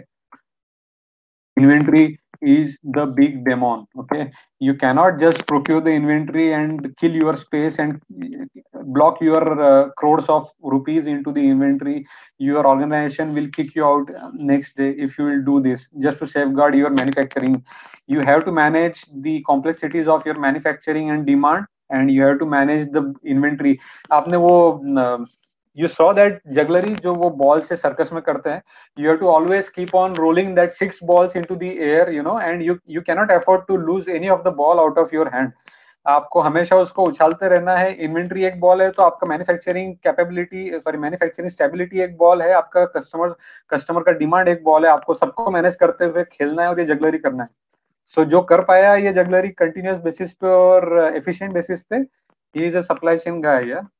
inventory is the big demon. Okay, you cannot just procure the inventory and kill your space and block your uh, crores of rupees into the inventory. Your organization will kick you out next day if you will do this just to safeguard your manufacturing. You have to manage the complexities of your manufacturing and demand, and you have to manage the inventory. आपने वो uh, you saw that jugglery जो वो ball से circus में करते हैं, you have to always keep on rolling that six balls into the air, you know, and you you cannot afford to lose any of the ball out of your hand. आपको हमेशा उसको उछालते रहना है। Inventory एक ball है तो आपका manufacturing capability sorry manufacturing stability एक बॉल है, आपका कस्टमर कस्टमर का डिमांड एक बॉल है। आपको सबको मैनेज करते हुए खेलना है और ये जगलरी करना है। सो so, जो कर पाया ये जगलरी कंटिन्यूअस बेसिस पे और एफिशिएंट बेसिस पे, he is a supply chain guy या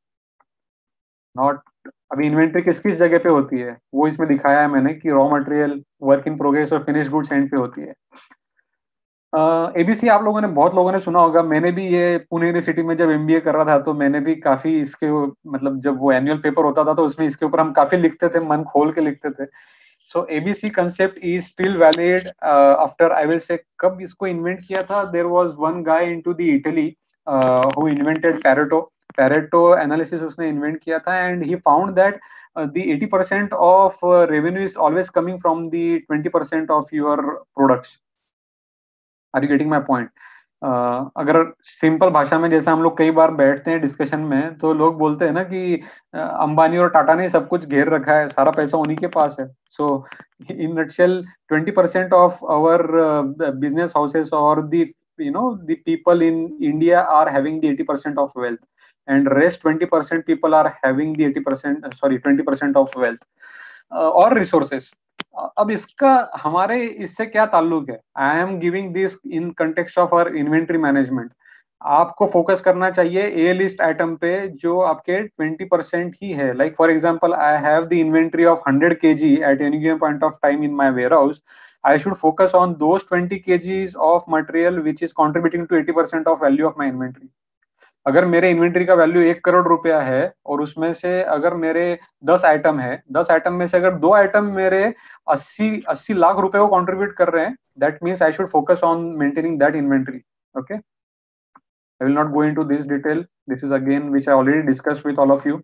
नॉट। अभी इन्वेंट्री किस किस जगह पे होती है वो इसमें दिखाया है मैंने कि raw material, work in progress और फिनिश गुड्स एंड पे होती है। एबीसी uh, आप लोगों ने बहुत लोगों ने सुना होगा। मैंने भी ये पुणे यूनिवर्सिटी में जब एमबीए कर रहा था तो मैंने भी काफी इसके मतलब जब वो एनुअल पेपर होता था तो उसमें इसके ऊपर हम काफी लिखते थे, मन खोल के लिखते थे। So ABC concept is still valid after I will say कब इसको इन्वेंट किया था। There was one guy into the Italy who invented Pareto Pareto analysis उसने इन्वेंट किया था, and he found that the eighty percent of revenue is always coming from the twenty percent of your products. Are you getting my point? अगर simple भाषा में जैसे हम लोग कई बार बैठते हैं डिस्कशन में तो लोग बोलते हैं ना कि अंबानी और टाटा ने सब कुछ घेर रखा है, सारा पैसा उन्हीं के पास है। So in nutshell twenty percent of our business houses और the you know the people in India are having the eighty percent of wealth, and rest twenty percent people are having the eighty percent sorry twenty percent of wealth uh, or resources. अब इसका हमारे इससे क्या ताल्लुक है? I am giving this in context of our inventory management. आपको focus करना चाहिए ए लिस्ट आइटम पे जो आपके twenty percent ही है। Like for example I have the inventory of one hundred kg at any given point of time in my warehouse. I should focus on those twenty kgs of material which is contributing to eighty percent of value of my inventory. अगर मेरे inventory का value एक करोड़ रुपया है और उसमें से अगर मेरे दस आइटम है, दस आइटम में से अगर दो आइटम मेरे अस्सी अस्सी लाख रुपए को कंट्रीब्यूट कर रहे हैं, that means I should focus on maintaining that inventory. Okay, I will not go into this detail, this is again which I already discussed with all of you.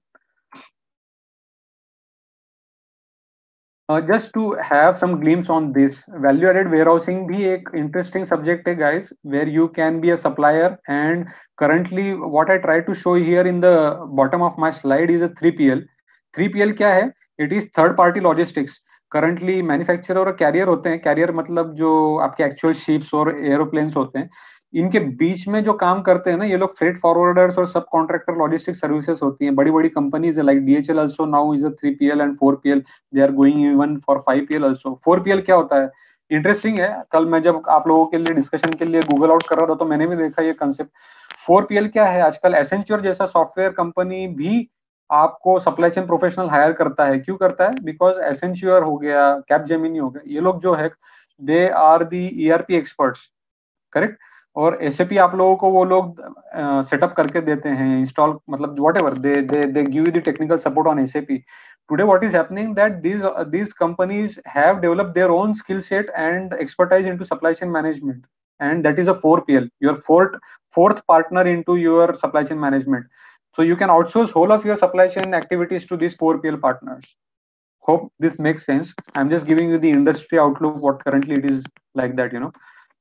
Uh, just to have some glimpse on this, value added warehousing भी एक interesting subject है guys, where you can be a supplier, and currently what I try to show here in the bottom of my slide is a three P L. Three P L क्या है? It is third party logistics. Currently manufacturer और carrier होते हैं. Career मतलब जो आपके actual ships और aeroplanes होते हैं, इनके बीच में जो काम करते हैं ना ये लोग, फ्रेट फॉरवर्डर्स और सब कॉन्ट्रैक्टर लॉजिस्टिक सर्विसेज होती हैं. बड़ी बड़ी कंपनीज है like D H L also now is a three P L and four P L. They are going even for five P L also. Four P L क्या होता है? Interesting है. कल मैं जब आप लोगों के लिए डिस्कशन के लिए गूगल आउट कर रहा था तो मैंने भी देखा ये कंसेप्ट. फोर पी एल क्या है? आजकल एसेंच्योर जैसा सॉफ्टवेयर कंपनी भी आपको सप्लाई चेन प्रोफेशनल हायर करता है. क्यों करता है? बिकॉज एसेंच्योर हो गया, कैपजेमिनी हो गया, ये लोग जो है they are the E R P experts. Correct. और एसएपी आप लोगों को वो लोग सेटअप uh, करके देते हैं, इंस्टॉल, मतलब whatever they they they give you the technical support on SAP. Today, what is happening that these uh, these companies have developed their own skill set and expertise into supply chain management, and that is a four P L, your fourth fourth partner into your supply chain management. So you can outsource whole of your supply chain activities to these four P L partners. Hope this makes sense. I'm just giving you the industry outlook. What currently it is like that, you know.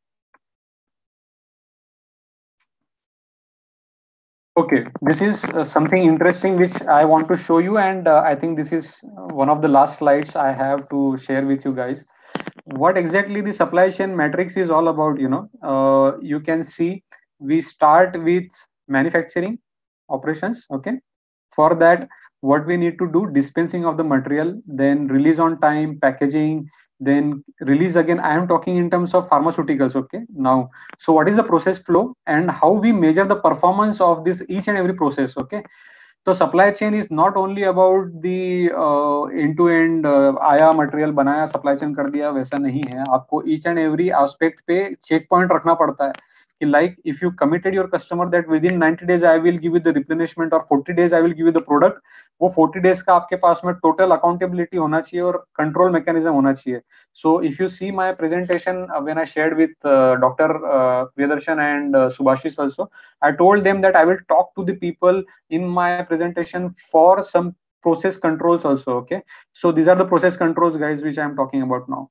Okay, this is uh, something interesting which I want to show you, and uh, I think this is one of the last slides I have to share with you guys. What exactly the supply chain matrix is all about, you know. Uh, you can see we start with manufacturing operations. Okay, for that what we need to do: dispensing of the material, then release on time, packaging, then release again. I am talking in terms of pharmaceuticals. Okay, now, so what is the process flow and how we measure the performance of this each and every process? Okay, so supply chain is not only about the uh, end to end uh, आया material बनाया supply chain कर दिया, वैसा नहीं है. आपको each and every aspect पे check point रखना पड़ता है कि like if you committed your customer that within ninety days I will give you the replenishment or forty days I will give you the product, वो forty days का आपके पास में total accountability होना चाहिए और control mechanism होना चाहिए. So if you see my presentation uh, when I shared with uh, Doctor Uh, Priyadarshan and uh, Subhashis also, I told them that I will talk to the people in my presentation for some process controls also. Okay, so these are the process controls, guys, which I am talking about now.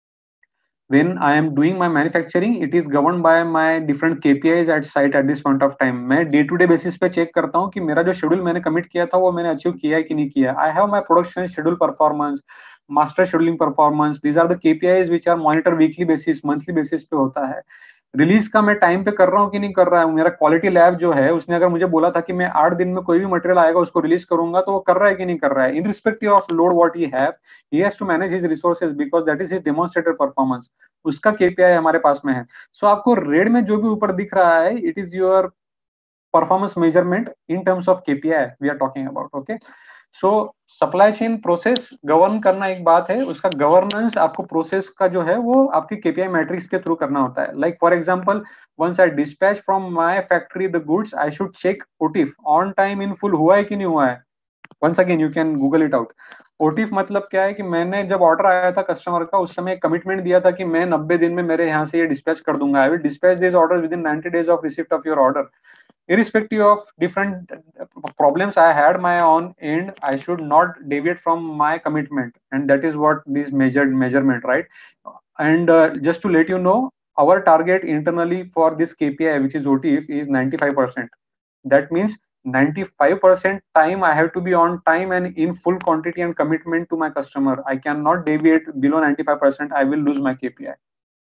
When I am doing my manufacturing, it is governed by my different K P Is at site at this point of time. मैं day to day basis पे check करता हूँ कि मेरा जो schedule मैंने commit किया था वो मैंने achieve किया है कि नहीं किया. I have my production schedule performance, master scheduling performance. These are the K P Is which are monitored weekly basis, monthly basis पे होता है. रिलीज का मैं टाइम पे कर रहा हूँ कि नहीं कर रहा है. मेरा क्वालिटी लैब जो है उसने अगर मुझे बोला था कि मैं आठ दिन में कोई भी मटेरियल आएगा उसको रिलीज करूंगा, तो वो कर रहा है कि नहीं कर रहा है. Irrespective of load what he have, he has to manage his resources because that is his demonstrated performance. उसका केपीआई हमारे पास में है. सो so, आपको रेड में जो भी ऊपर दिख रहा है, it is your performance measurement in terms of KPI we are talking about. Okay, so supply chain process govern करना एक बात है, उसका गवर्नेंस आपको प्रोसेस का जो है वो आपके केपीआई मैट्रिक्स के थ्रू करना होता है. Like for example, once I dispatch from my factory the goods, I should check OTIF on time in full हुआ है कि नहीं हुआ है. Once again you can Google it out. OTIF मतलब क्या है कि मैंने जब ऑर्डर आया था कस्टमर का, उस समय कमिटमेंट दिया था कि मैं नब्बे दिन में मेरे यहाँ से ये डिस्पैच कर दूंगा. I will dispatch this order within ninety days of receipt of your order. Irrespective of different problems I had my own end, I should not deviate from my commitment, and that is what this measured measurement, right? And uh, just to let you know, our target internally for this K P I, which is O T F, is ninety-five percent. That means ninety-five percent time I have to be on time and in full quantity and commitment to my customer. I cannot deviate below ninety-five percent. I will lose my K P I.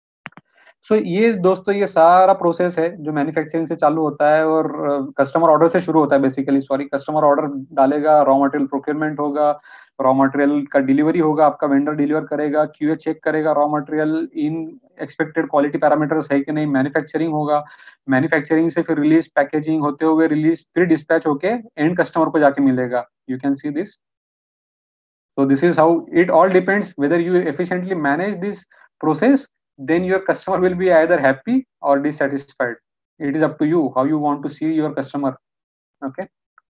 So so, ये दोस्तों ये सारा process है जो manufacturing से चालू होता है और कस्टमर uh, ऑर्डर से शुरू होता है. बेसिकली सॉरी कस्टमर ऑर्डर डालेगा, रॉ मटेरियल प्रोक्योरमेंट होगा, रॉ मटेरियल का डिलीवरी होगा, आपका वेंडर डिलीवर करेगा, क्यूए चेक करेगा raw material in expected quality parameters है कि नहीं, मैन्युफैक्चरिंग होगा, मैन्युफैक्चरिंग से फिर रिलीज, पैकेजिंग होते हुए रिलीज, फिर डिस्पैच होके एंड कस्टमर को जाके मिलेगा. You can see this. So this is how it all depends whether you efficiently manage this process, then your customer will be either happy or dissatisfied. It is up to you how you want to see your customer. Okay,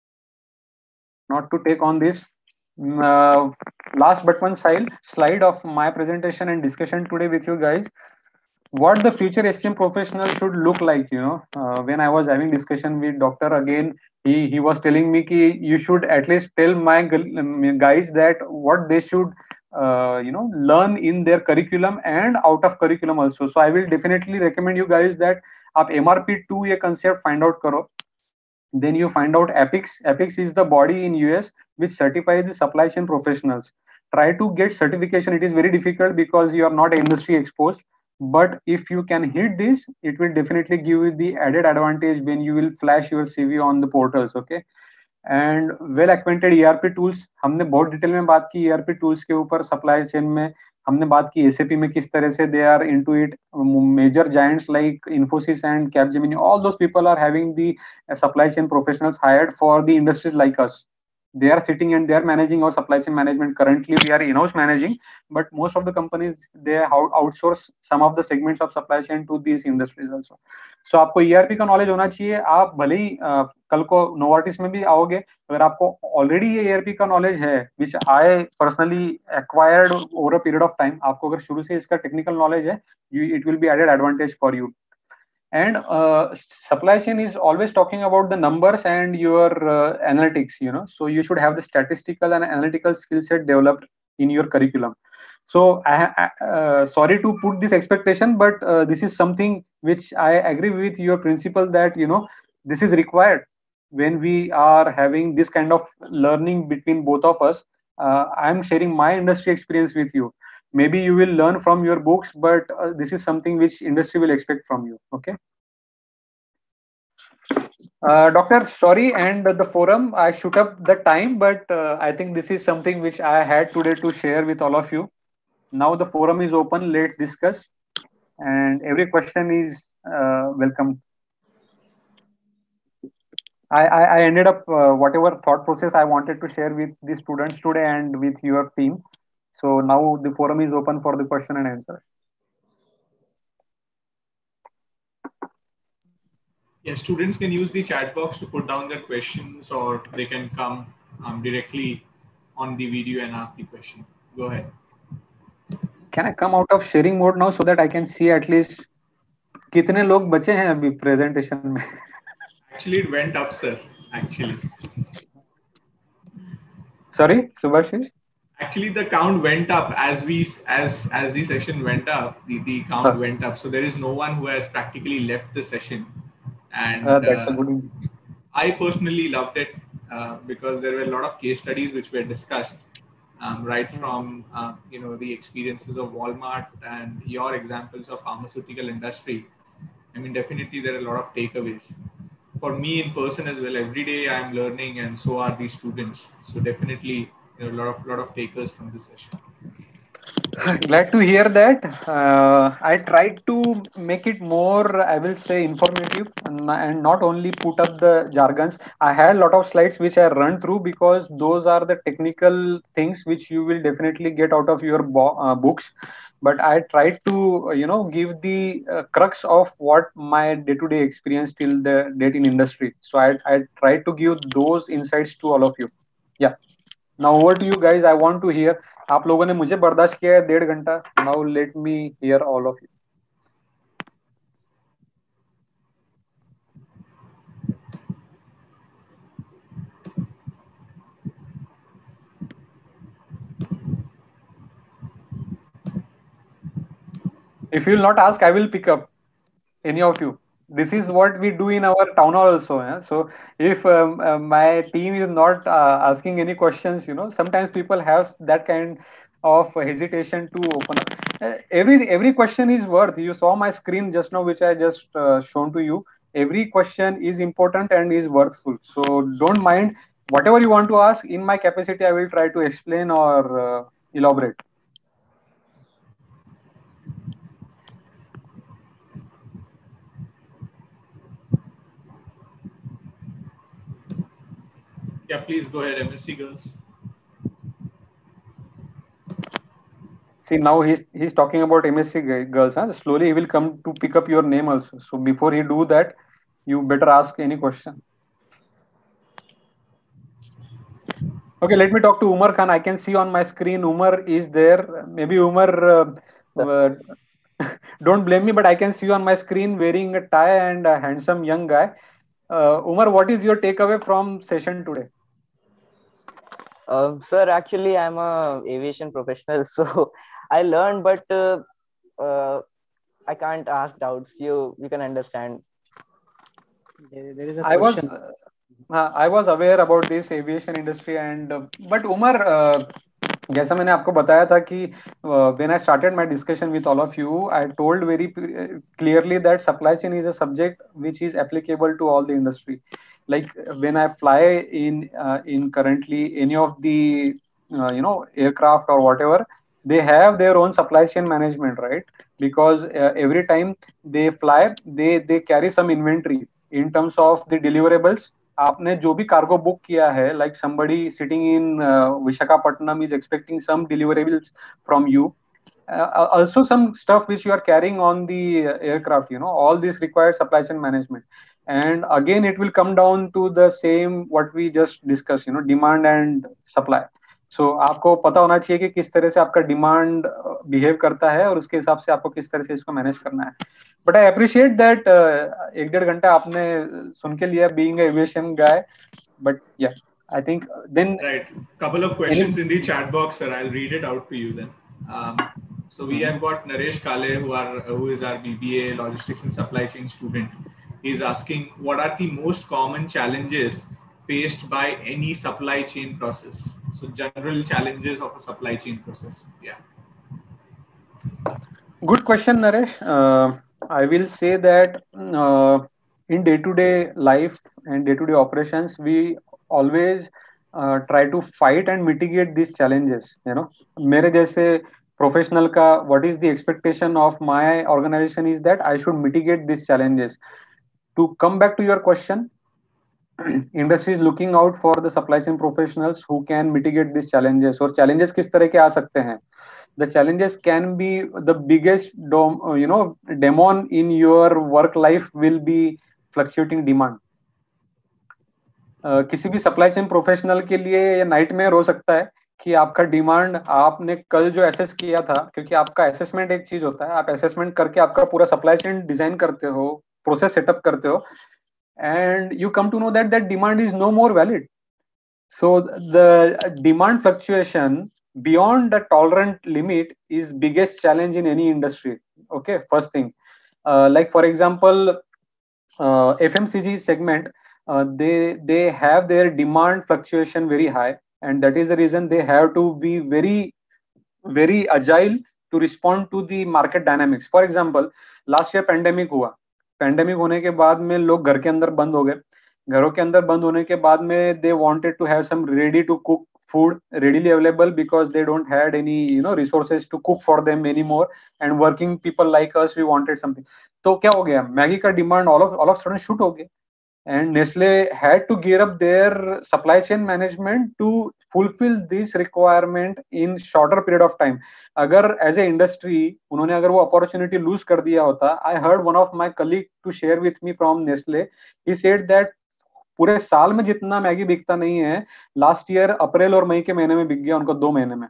not to take on this uh, last but one slide slide of my presentation and discussion today with you guys, what the future S C M professional should look like. You know, uh, when I was having discussion with doctor, again he he was telling me ki you should at least tell my guys that what they should Uh, you know learn in their curriculum and out of curriculum also. So I will definitely recommend you guys that आप M R P two ये concept find out करो. Then you find out APIX. APIX is the body in U S which certifies the supply chain professionals. Try to get certification. It is very difficult because you are not industry exposed. But if you can hit this, it will definitely give you the added advantage when you will flash your C V on the portals. Okay. And well acquainted ERP tools, हमने बहुत detail में बात की ERP tools के ऊपर. Supply chain में हमने बात की एसएपी में किस तरह से they are into it. Major giants like Infosys and Capgemini, all those people are having the supply chain professionals hired for the industries like us. They are sitting and they are managing our supply chain management. Currently we are in-house managing, but most of the companies they outsource some of the segments of supply chain to these industries also. So आपको E R P का knowledge होना चाहिए. आप भले ही uh, कल को Novartis में भी आओगे, अगर आपको already ये E R P का knowledge है, which I personally acquired over a period of time, आपको अगर शुरू से इसका technical knowledge है, you, it will be added advantage for you. And uh, supply chain is always talking about the numbers and your uh, analytics, you know, so you should have the statistical and analytical skill set developed in your curriculum. So I, I uh, sorry to put this expectation, but uh, this is something which I agree with your principle that, you know, this is required when we are having this kind of learning between both of us. uh, I am sharing my industry experience with you. Maybe you will learn from your books, but uh, this is something which industry will expect from you. Okay. Uh, Doctor, sorry, and the forum, I shoot up the time, but uh, I think this is something which I had today to share with all of you. Now the forum is open. Let's discuss, and every question is uh, welcome. I, I, I ended up uh, whatever thought process I wanted to share with the students today and with your team. So now the forum is open for the question and answer. Yeah, students can use the chat box to put down their questions, or they can come um, directly on the video and ask the question. Go ahead. Can I come out of sharing mode now so that I can see at least कितने लोग बचे हैं अभी presentation में? Actually, it went up, sir. Actually. Sorry, Subhashish? Actually, the count went up as we as as the session went up. The the count huh. went up. So there is no one who has practically left the session. And uh, that's uh, a good. I personally loved it uh, because there were a lot of case studies which were discussed, um, right from uh, you know the experiences of Walmart and your examples of pharmaceutical industry. I mean, definitely there are a lot of takeaways. For me in person as well, every day I am learning, and so are these students. So definitely, you know, a lot of lot of takers from this session. Glad to hear that. Uh, I tried to make it more, I will say, informative and not only put up the jargons. I had a lot of slides which I run through because those are the technical things which you will definitely get out of your bo- uh, books. But I tried to, you know, give the uh, crux of what my day-to-day experience till the date in industry. So I, I tried to give those insights to all of you. Yeah. Now over to you guys. I want to hear. आप लोगों ने मुझे बर्दाश्त किया है डेढ़ घंटा. Now let me hear all of you. If you will not ask, I will pick up any of you. This is what we do in our town hall also. Yeah? So if um, uh, my team is not uh, asking any questions, you know, sometimes people have that kind of hesitation to open up. Uh, every every question is worth. You saw my screen just now, which I just uh, shown to you. Every question is important and is worthful. So don't mind whatever you want to ask. In my capacity, I will try to explain or uh, elaborate. Yeah, please go ahead, M S C girls. See, now he's he's talking about M S C girls. Huh? Slowly he will come to pick up your name also. So before he do that, you better ask any question. Okay, let me talk to Umar Khan. I can see on my screen Umar is there. Maybe Umar, uh, uh, don't blame me, but I can see on my screen wearing a tie and a handsome young guy. Uh, Umar, what is your takeaway from session today? Uh, sir, actually, I'm a aviation professional, so I learned, but uh, uh, I can't ask doubts. You you can understand. There, there is a I was question. uh, हाँ, I was aware about this aviation industry and uh, but Umar, uh, जैसा मैंने आपको बताया था कि uh, when I started my discussion with all of you, I told very p- clearly that supply chain is a subject which is applicable to all the industry. Like when I fly in uh, in currently any of the uh, you know aircraft or whatever, they have their own supply chain management, right? Because uh, every time they fly, they they carry some inventory in terms of the deliverables. आपने जो भी cargo book किया है, like somebody sitting in uh, Visakhapatnam is expecting some deliverables from you. Uh, also some stuff which you are carrying on the uh, aircraft, you know, all this requires supply chain management. And again, it will come down to the same what we just discussed, you know, demand and supply. So आपको पता होना चाहिए कि किस तरह से आपका demand behave करता है और उसके हिसाब से आपको किस तरह से इसको मैनेज करना है. बट आई अप्रिशिएट दैट एक डेढ़ घंटा आपने सुन के लिया being aviation guy. But yeah I think then right. Couple of questions in the chat box, sir. I'll read it out to you then. Um, so we have got Naresh Kale, who are who is our B B A Logistics and Supply Chain student. He's asking, what are the most common challenges faced by any supply chain process? So general challenges of a supply chain process. Yeah. Good question, Naresh. Uh, I will say that uh, in day-to-day life and day-to-day operations, we always uh, try to fight and mitigate these challenges. You know, मेरे जैसे professional का what is the expectation of my organization is that I should mitigate these challenges. To come back to your question, industry is looking out for the supply chain professionals who can mitigate these challenges. और challenges किस तरह के आ सकते हैं? The challenges can be the biggest dom, you know demon in your work life will be fluctuating demand. uh, किसी भी supply chain professional के लिए ये नाइटमेयर हो सकता है कि आपका डिमांड आपने कल जो एसेस किया था, क्योंकि आपका असेसमेंट एक चीज होता है, आप असेसमेंट करके आपका पूरा सप्लाई चेन डिजाइन करते हो, प्रोसेस सेटअप करते हो, and you come to know that that demand is no more valid. So the demand fluctuation beyond the tolerant limit is biggest challenge in any industry. Okay, first thing, uh, like for example, uh, F M C G segment, uh, they they have their demand fluctuation very high, and that is the reason they have to be very very agile to respond to the market dynamics. For example, last year pandemic हुआ, pandemic होने के बाद में लोग घर के अंदर बंद हो गए. घरों के अंदर बंद होने के बाद में they wanted to have some ready to cook food readily available because they don't had any you know resources to cook for them anymore, and working people like us we wanted something. तो क्या हो गया, Maggi का demand all of all of sudden shoot हो गया, and Nestle had to gear up their supply chain management to fulfill this requirement in shorter period of time. अगर as a industry उन्होंने अगर वो opportunity lose कर दिया होता, I heard one of my colleague to share with me from Nestle, he said that पूरे साल में जितना मैगी बिकता नहीं है, लास्ट ईयर अप्रैल और मई के महीने में बिक गया उनको दो महीने में.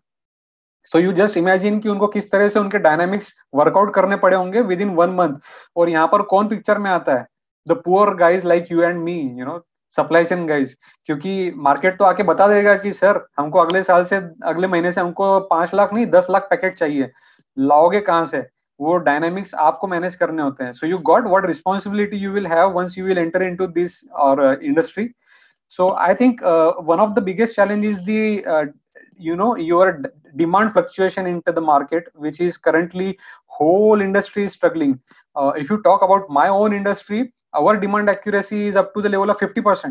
सो यू जस्ट इमेजिन कि उनको किस तरह से उनके डायनामिक्स वर्कआउट करने पड़े होंगे विद इन वन मंथ. और यहाँ पर कौन पिक्चर में आता है? The poor guys like you and me, you know supply chain guys. क्योंकि मार्केट तो आके बता देगा कि सर हमको अगले साल से अगले महीने से हमको पांच लाख नहीं दस लाख पैकेट चाहिए, लाओगे कहाँ से? वो डायनामिक्स आपको मैनेज करने होते हैं. So you got what responsibility you will have once you will enter into this और industry. So I think uh, one of the biggest challenge is the uh, you know your d- demand fluctuation into the market, which is currently whole industry is struggling. Uh, if you talk about my own industry, our demand accuracy is up to the level of fifty percent.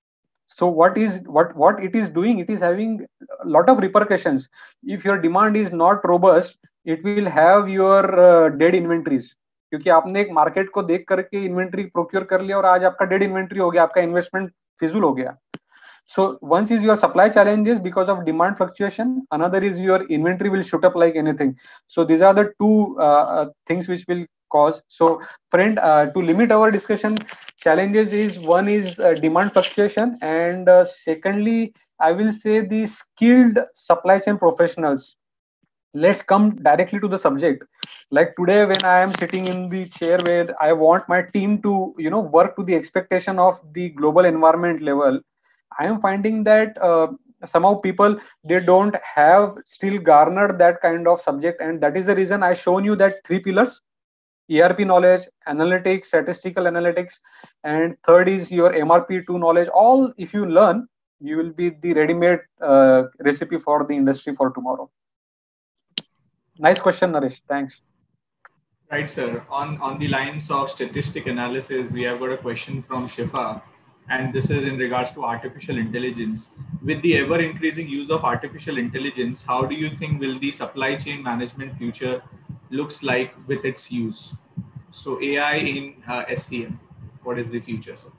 So what is what what it is doing? It is having a lot of repercussions. If your demand is not robust, it will have your uh, dead inventories. क्योंकि आपने एक market को देख करके inventory procure कर लिया और आज आपका डेड इन्वेंट्री हो गया, आपका इन्वेस्टमेंट फिजूल हो गया. So once is your supply challenges because of demand fluctuation, another is your inventory will shoot up like anything. So these are the two uh, things which will cause. So friend, uh, to limit our discussion, challenges is one is uh, demand fluctuation, and uh, secondly I will say the skilled supply chain professionals. Let's come directly to the subject. Like today when I am sitting in the chair where I want my team to you know work to the expectation of the global environment level, I am finding that uh, somehow people they don't have still garnered that kind of subject, and that is the reason I shown you that three pillars. E R P knowledge, analytics, statistical analytics, and third is your M R P two knowledge. All if you learn, you will be the ready-made uh, recipe for the industry for tomorrow. Nice question, Naresh. Thanks. Right, sir. On on the lines of statistic analysis, we have got a question from Shifa, and this is in regards to artificial intelligence. With the ever increasing use of artificial intelligence, how do you think will the supply chain management future looks like with its use? So A I in uh, S C M, what is the future, sir?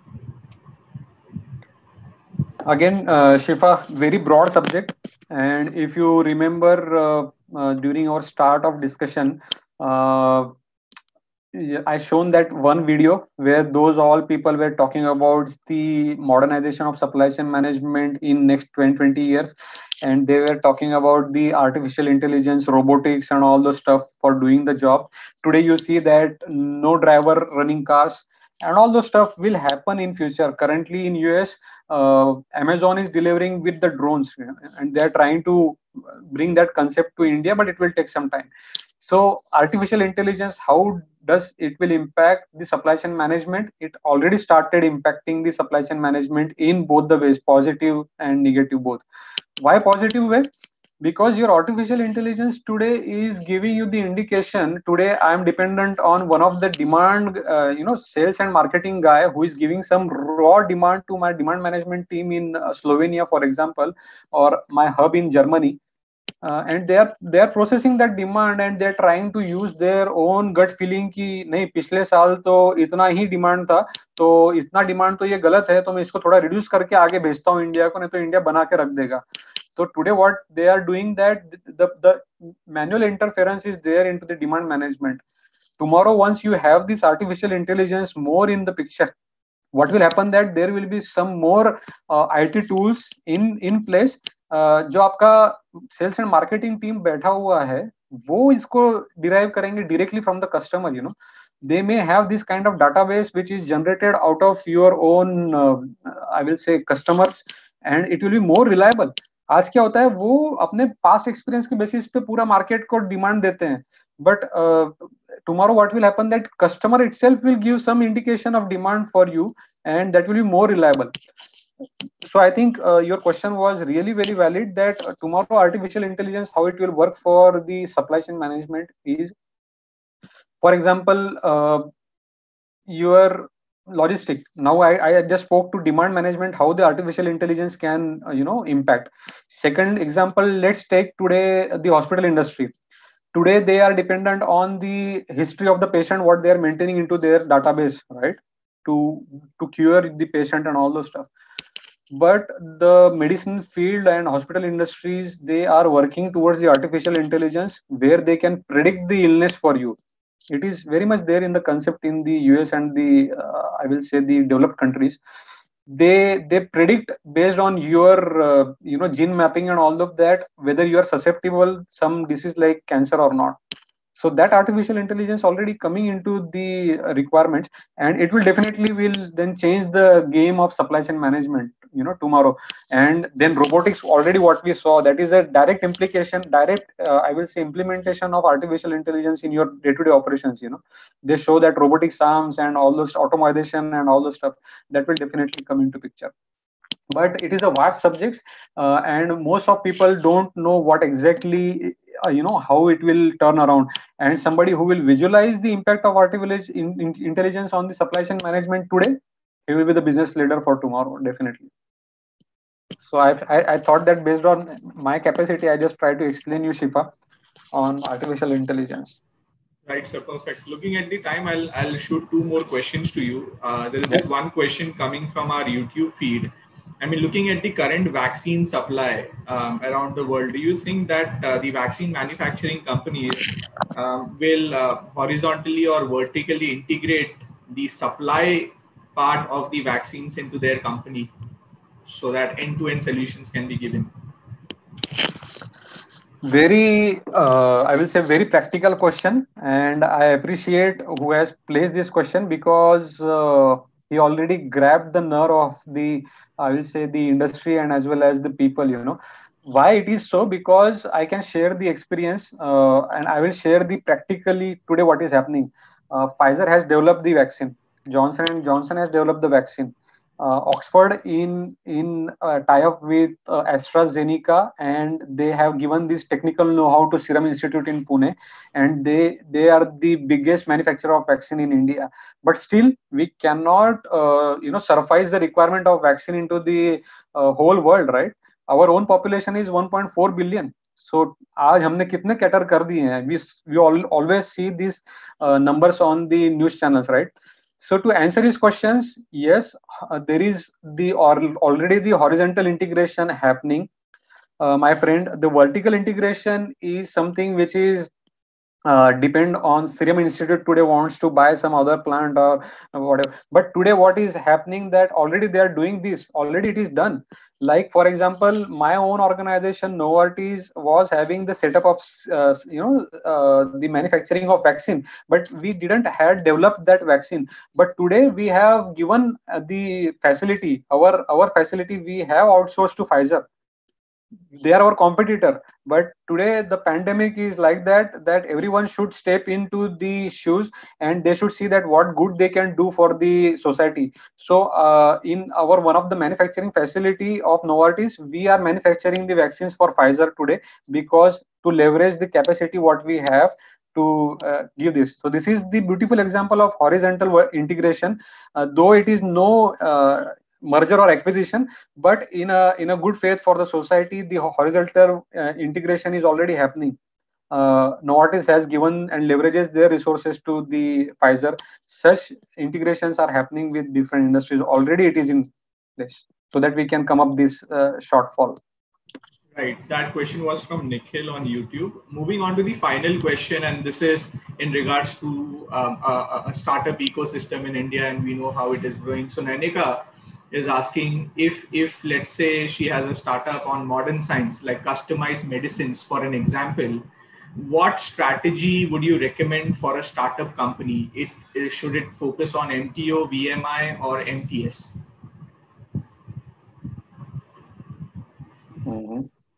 Again, uh, Shifa, very broad subject. And if you remember uh, uh, during our start of discussion, uh, I shown that one video where those all people were talking about the modernization of supply chain management in next twenty, twenty years. And they were talking about the artificial intelligence, robotics, and all those stuff for doing the job. Today, you see that no driver running cars and all those stuff will happen in future. Currently in U S, uh, Amazon is delivering with the drones, you know, and they're trying to bring that concept to India, but it will take some time. So artificial intelligence, how does it will impact the supply chain management? It already started impacting the supply chain management in both the ways, positive and negative both. Why positive way? Because your artificial intelligence today is giving you the indication. Today I am dependent on one of the demand, uh, you know, sales and marketing guy who is giving some raw demand to my demand management team in uh, Slovenia, for example, or my hub in Germany. Uh, and they are they are processing that demand and they are trying to use their own gut feeling कि नहीं पिछले साल तो इतना ही demand था तो इतना demand तो ये गलत है तो मैं इसको थोड़ा रिड्यूस करके आगे भेजता हूँ इंडिया को नहीं तो इंडिया बना के रख देगा. So today what they are doing that the, the manual interference is there into the demand management. Tomorrow once you have this artificial intelligence more in the picture, what will happen that there will be some more uh, I T tools in in place. Uh, जो आपका sales and marketing team बैठा हुआ है वो इसको derive करेंगे directly from the customer. You know, they may have this kind of database which is generated out of your own uh, I will say customers and it will be more reliable. आज क्या होता है वो अपने past experience के basis पे पूरा market को डिमांड देते हैं, but tomorrow what will happen that customer itself will give some indication of demand for you and that will be more reliable. So I think uh, your question was really very valid that uh, tomorrow artificial intelligence, how it will work for the supply chain management is, for example, uh, your logistic. Now I, I just spoke to demand management, how the artificial intelligence can, uh, you know, impact. Second example, let's take today the hospital industry. Today they are dependent on the history of the patient, what they are maintaining into their database, right? To, to cure the patient and all those stuff. But the medicine field and hospital industries, they are working towards the artificial intelligence where they can predict the illness for you. It is very much there in the concept in the U S and the, uh, I will say the developed countries. They they predict based on your uh, you know gene mapping and all of that whether you are susceptible some disease like cancer or not. So that artificial intelligence already coming into the requirements and it will definitely will then change the game of supply chain management, you know, tomorrow. And then robotics, already what we saw, that is a direct implication, direct uh, I will say implementation of artificial intelligence in your day-to-day operations. You know, they show that robotic arms and all those automation and all those stuff that will definitely come into picture. But it is a vast subject uh, and most of people don't know what exactly uh, you know how it will turn around. And somebody who will visualize the impact of artificial in, in intelligence on the supply chain management today, he will be the business leader for tomorrow, definitely. So I, I, I thought that based on my capacity, I just try to explain you, Shifa, on artificial intelligence. Right, sir. Perfect. Looking at the time, I'll I'll shoot two more questions to you. Uh, there is this one question coming from our YouTube feed. I mean, looking at the current vaccine supply um, around the world, do you think that uh, the vaccine manufacturing companies um, will uh, horizontally or vertically integrate the supply part of the vaccines into their company so that end-to-end solutions can be given? Very, uh, I will say very practical question. And I appreciate who has placed this question because uh, he already grabbed the nerve of the, I will say the industry and as well as the people, you know. Why it is so? Because I can share the experience uh, and I will share the practically today what is happening. Uh, Pfizer has developed the vaccine. Johnson and Johnson has developed the vaccine. Uh, Oxford in in uh, tie-up with uh, AstraZeneca, and they have given this technical know-how to Serum Institute in Pune, and they they are the biggest manufacturer of vaccine in India. But still, we cannot uh, you know suffice the requirement of vaccine into the uh, whole world, right? Our own population is one point four billion. So आज हमने कितने cater कर दिए हैं? We we all, always see these uh, numbers on the news channels, right? So to answer his questions, yes, uh, there is the or, already the horizontal integration happening, uh, my friend. The vertical integration is something which is uh, depend on Serum Institute today wants to buy some other plant or whatever. But today what is happening that already they are doing this, already it is done. Like for example, my own organization Novartis was having the setup of uh, you know uh, the manufacturing of vaccine, but we didn't had developed that vaccine. But today we have given uh, the facility, our our facility we have outsourced to Pfizer. They are our competitor, but today the pandemic is like that, that everyone should step into the shoes and they should see that what good they can do for the society. So uh, in our one of the manufacturing facility of Novartis, we are manufacturing the vaccines for Pfizer today, because to leverage the capacity what we have to uh, give this. So this is the beautiful example of horizontal integration, uh, though it is no uh, merger or acquisition, but in a in a good faith for the society, the horizontal uh, integration is already happening. uh, Novartis has given and leverages their resources to the Pfizer. Such integrations are happening with different industries already. It is in place so that we can come up this uh, shortfall. Right. That question was from Nikhil on YouTube. Moving on to the final question, and this is in regards to um, a, a startup ecosystem in India, and we know how it is growing. So Nanika is asking if, if let's say she has a startup on modern science, like customized medicines, for an example, what strategy would you recommend for a startup company? It, it should it focus on M T O, V M I, or M T S? Mm-hmm.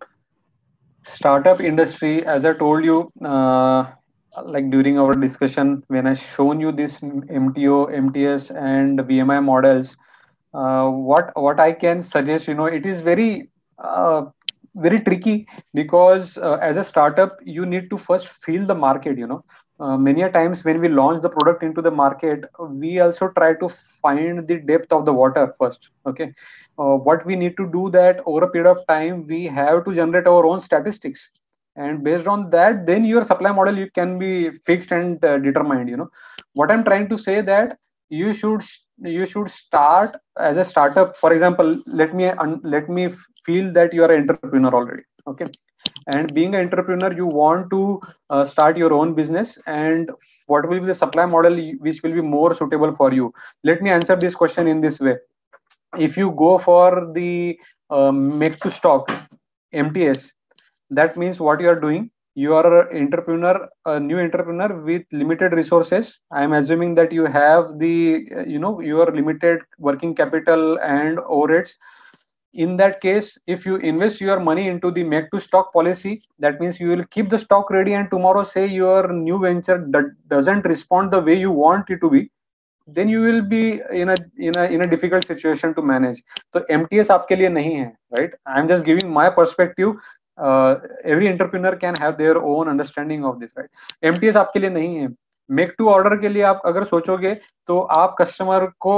Startup industry, as I told you, uh, like during our discussion, when I shown you this M T O, M T S, and V M I models, uh, what what I can suggest, you know, it is very uh, very tricky, because uh, as a startup, you need to first feel the market. You know, uh, many a times when we launch the product into the market, we also try to find the depth of the water first. Okay, uh, what we need to do that over a period of time, we have to generate our own statistics, and based on that, then your supply model you can be fixed and uh, determined. You know, what I'm trying to say that you should you should start as a startup. For example, let me un, let me feel that you are an entrepreneur already. Okay, and being an entrepreneur, you want to uh, start your own business, and what will be the supply model which will be more suitable for you? Let me answer this question in this way. If you go for the uh, make to stock, M T S, that means what you are doing, you are an entrepreneur, a new entrepreneur with limited resources. I am assuming that you have the uh, you know your limited working capital and overheads. In that case, if you invest your money into the make to stock policy, that means you will keep the stock ready, and tomorrow say your new venture do- doesn't respond the way you want it to be, then you will be in a in a in a difficult situation to manage. So M T S आपके लिए नहीं है, right? I am just giving my perspective. Uh, every entrepreneur can have their own understanding of this, right? M T S आपके लिए नहीं है. Make to order के लिए आप अगर सोचोगे, तो आप कस्टमर को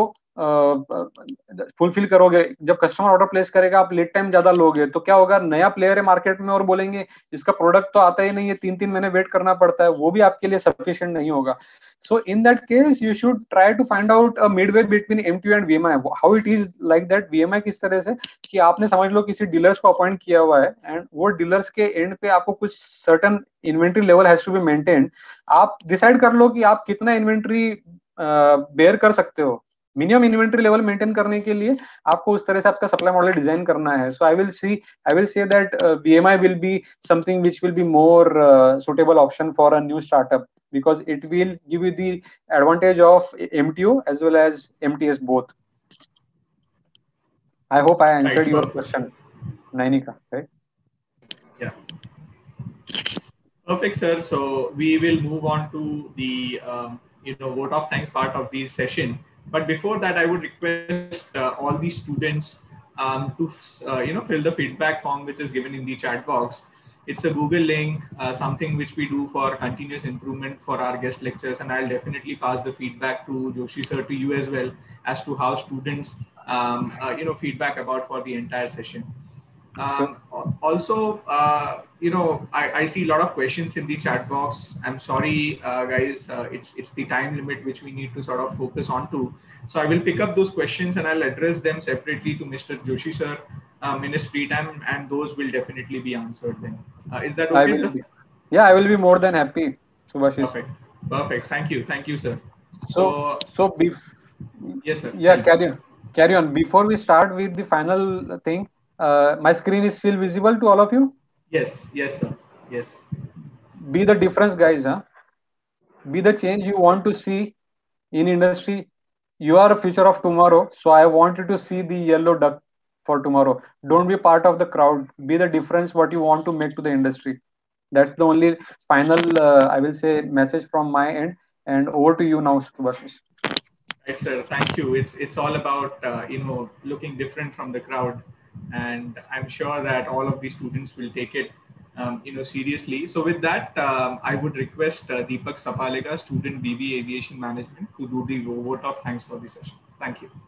फुलफिल करोगे. जब कस्टमर ऑर्डर प्लेस करेगा, आप लेट टाइम ज्यादा लोगे, तो क्या होगा, नया प्लेयर है मार्केट में और बोलेंगे इसका प्रोडक्ट तो आता ही नहीं है, तीन तीन महीने वेट करना पड़ता है, वो भी आपके लिए सफिशिएंट नहीं होगा. So in that case, you should try to find out a midway between M T O and V M I. How it is like that, V M I किस तरह से कि आपने समझ लो किसी डीलर्स को अपॉइंट किया हुआ है, एंड वो डीलर्स के एंड पे आपको कुछ certain inventory level has to be maintain. आप डिसाइड कर लो कि आप कितना इन्वेंट्री बेयर कर सकते हो. मिनिमम इन्वेंट्री लेवल मेंटेन करने के लिए आपको उस तरह से आपका सप्लाई मॉडल डिजाइन करना है. So I will see I will say that V M I will be something which will be more uh, suitable option for a new startup, because it will give you the advantage of M T O as well as M T S both. I hope I answered right, your question, Nainika, right? Perfect, sir. So we will move on to the um, you know vote of thanks part of this session. But before that, I would request uh, all the students um, to uh, you know fill the feedback form which is given in the chat box. It's a Google link, uh, something which we do for continuous improvement for our guest lectures, and I'll definitely pass the feedback to Joshi sir to you as well as to how students um, uh, you know feedback about for the entire session. Sure. Um, also, uh, you know, I, I see a lot of questions in the chat box. I'm sorry, uh, guys. Uh, it's it's the time limit which we need to sort of focus on to. So I will pick up those questions and I'll address them separately to Mister Joshi sir um, in his free time, and those will definitely be answered then. Uh, is that I okay, will sir? be. Yeah, I will be more than happy, Subhashish. Perfect. Perfect. Thank you. Thank you, sir. So, So, so bef- yes, sir. yeah, carry on. Carry on. Before we start with the final thing, uh, my screen is still visible to all of you. Yes. Yes, sir. Yes. Be the difference, guys. Huh? Be the change you want to see in industry. You are a future of tomorrow. So I want you to see the yellow duck for tomorrow. Don't be part of the crowd. Be the difference what you want to make to the industry. That's the only final, uh, I will say, message from my end. And over to you now, Subhashish. Right, sir. Thank you. It's it's all about uh, you know looking different from the crowd, and I'm sure that all of the students will take it um, you know seriously. So with that, um, I would request uh, Deepak Sapalega, student B B A Aviation Management, to do the vote of thanks for the session. Thank you.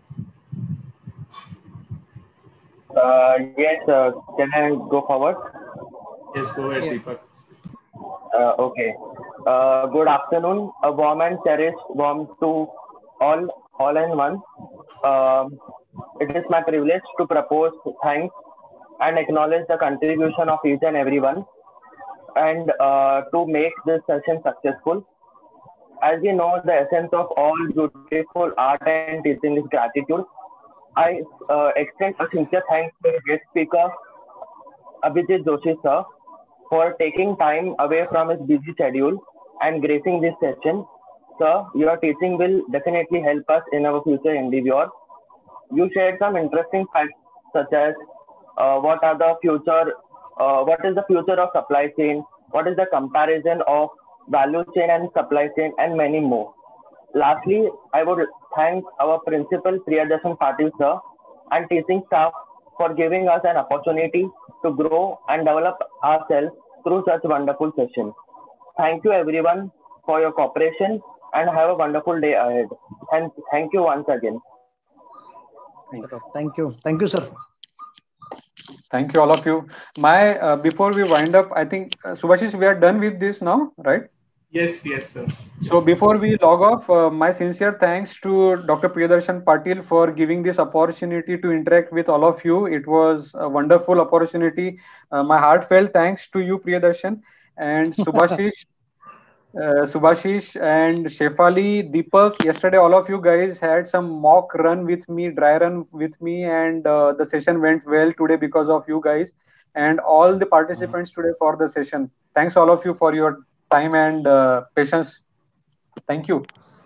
Uh, yes, uh, can I go forward? Yes, go ahead, Yeah. Deepak. Uh, okay. Uh, good afternoon. A warm and cherished warm to all, all in one. Um, it is my privilege to propose thanks and acknowledge the contribution of each and everyone, and uh, to make this session successful. As we know, the essence of all beautiful art and teaching is gratitude. I uh, extend a sincere thanks to the guest speaker, Abhijit Joshi sir, for taking time away from his busy schedule and gracing this session. Sir, your teaching will definitely help us in our future endeavor. You shared some interesting facts such as uh, what are the future, uh, what is the future of supply chain, what is the comparison of value chain and supply chain, and many more. Lastly, I would thank our principal Priyadarshan Patil sir and teaching staff for giving us an opportunity to grow and develop ourselves through such wonderful sessions. Thank you everyone for your cooperation and have a wonderful day ahead. And thank you once again. Thank you. Thank you, sir. Thank you, all of you. My uh, before we wind up, I think uh, Subhashish, we are done with this now, right? Yes, yes, sir. So Yes. before we log off, uh, my sincere thanks to Doctor Priyadarshan Patil for giving this opportunity to interact with all of you. It was a wonderful opportunity. Uh, my heartfelt thanks to you, Priyadarshan, and Subhashish. Uh, Subhashish and Shefali, Deepak, yesterday all of you guys had some mock run with me, dry run with me, and uh, the session went well today because of you guys and all the participants today for the session. Thanks all of you for your time and uh, patience. Thank you.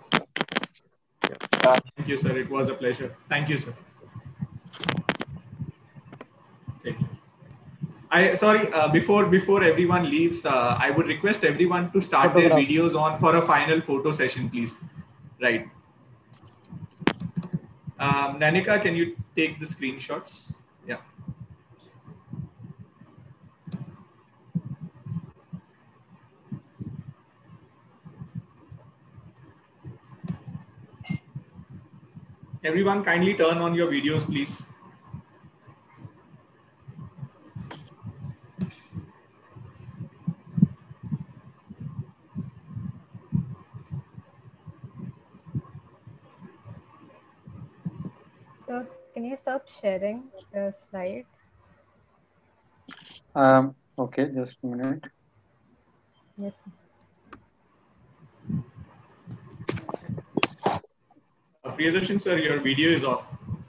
Thank you, sir. It was a pleasure. Thank you, sir. Take care. I sorry uh, before before everyone leaves, uh, I would request everyone to start Photograph. their videos on for a final photo session, please. Right. Um, Nanika, can you take the screenshots? Yeah. Everyone, kindly turn on your videos, please. So can you stop sharing the slide? Um, okay, just a minute. Yes. Uh, Priyadarshan sir, your video is off.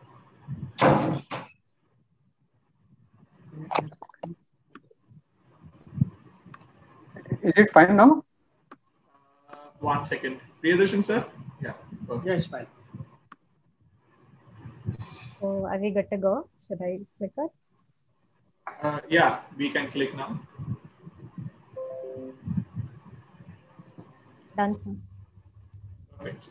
Is it fine now? Uh, one second. Priyadarshan sir? Yeah. Okay. Yes, fine. So are we good to go? Should I click it? Uh, yeah, we can click now. Done, sir. Perfect.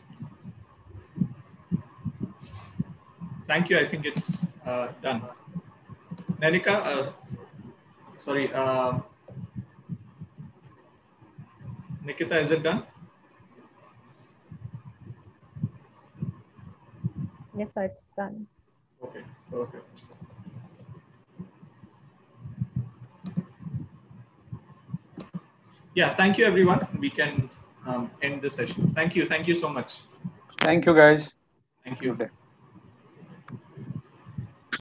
Thank you. I think it's uh, done. Nanika, uh, sorry, uh, Nikita, is it done? Yes, sir, it's done. Okay, perfect. Yeah, thank you, everyone. We can um, end the session. Thank you. Thank you so much. Thank you, guys. Thank you. Good day.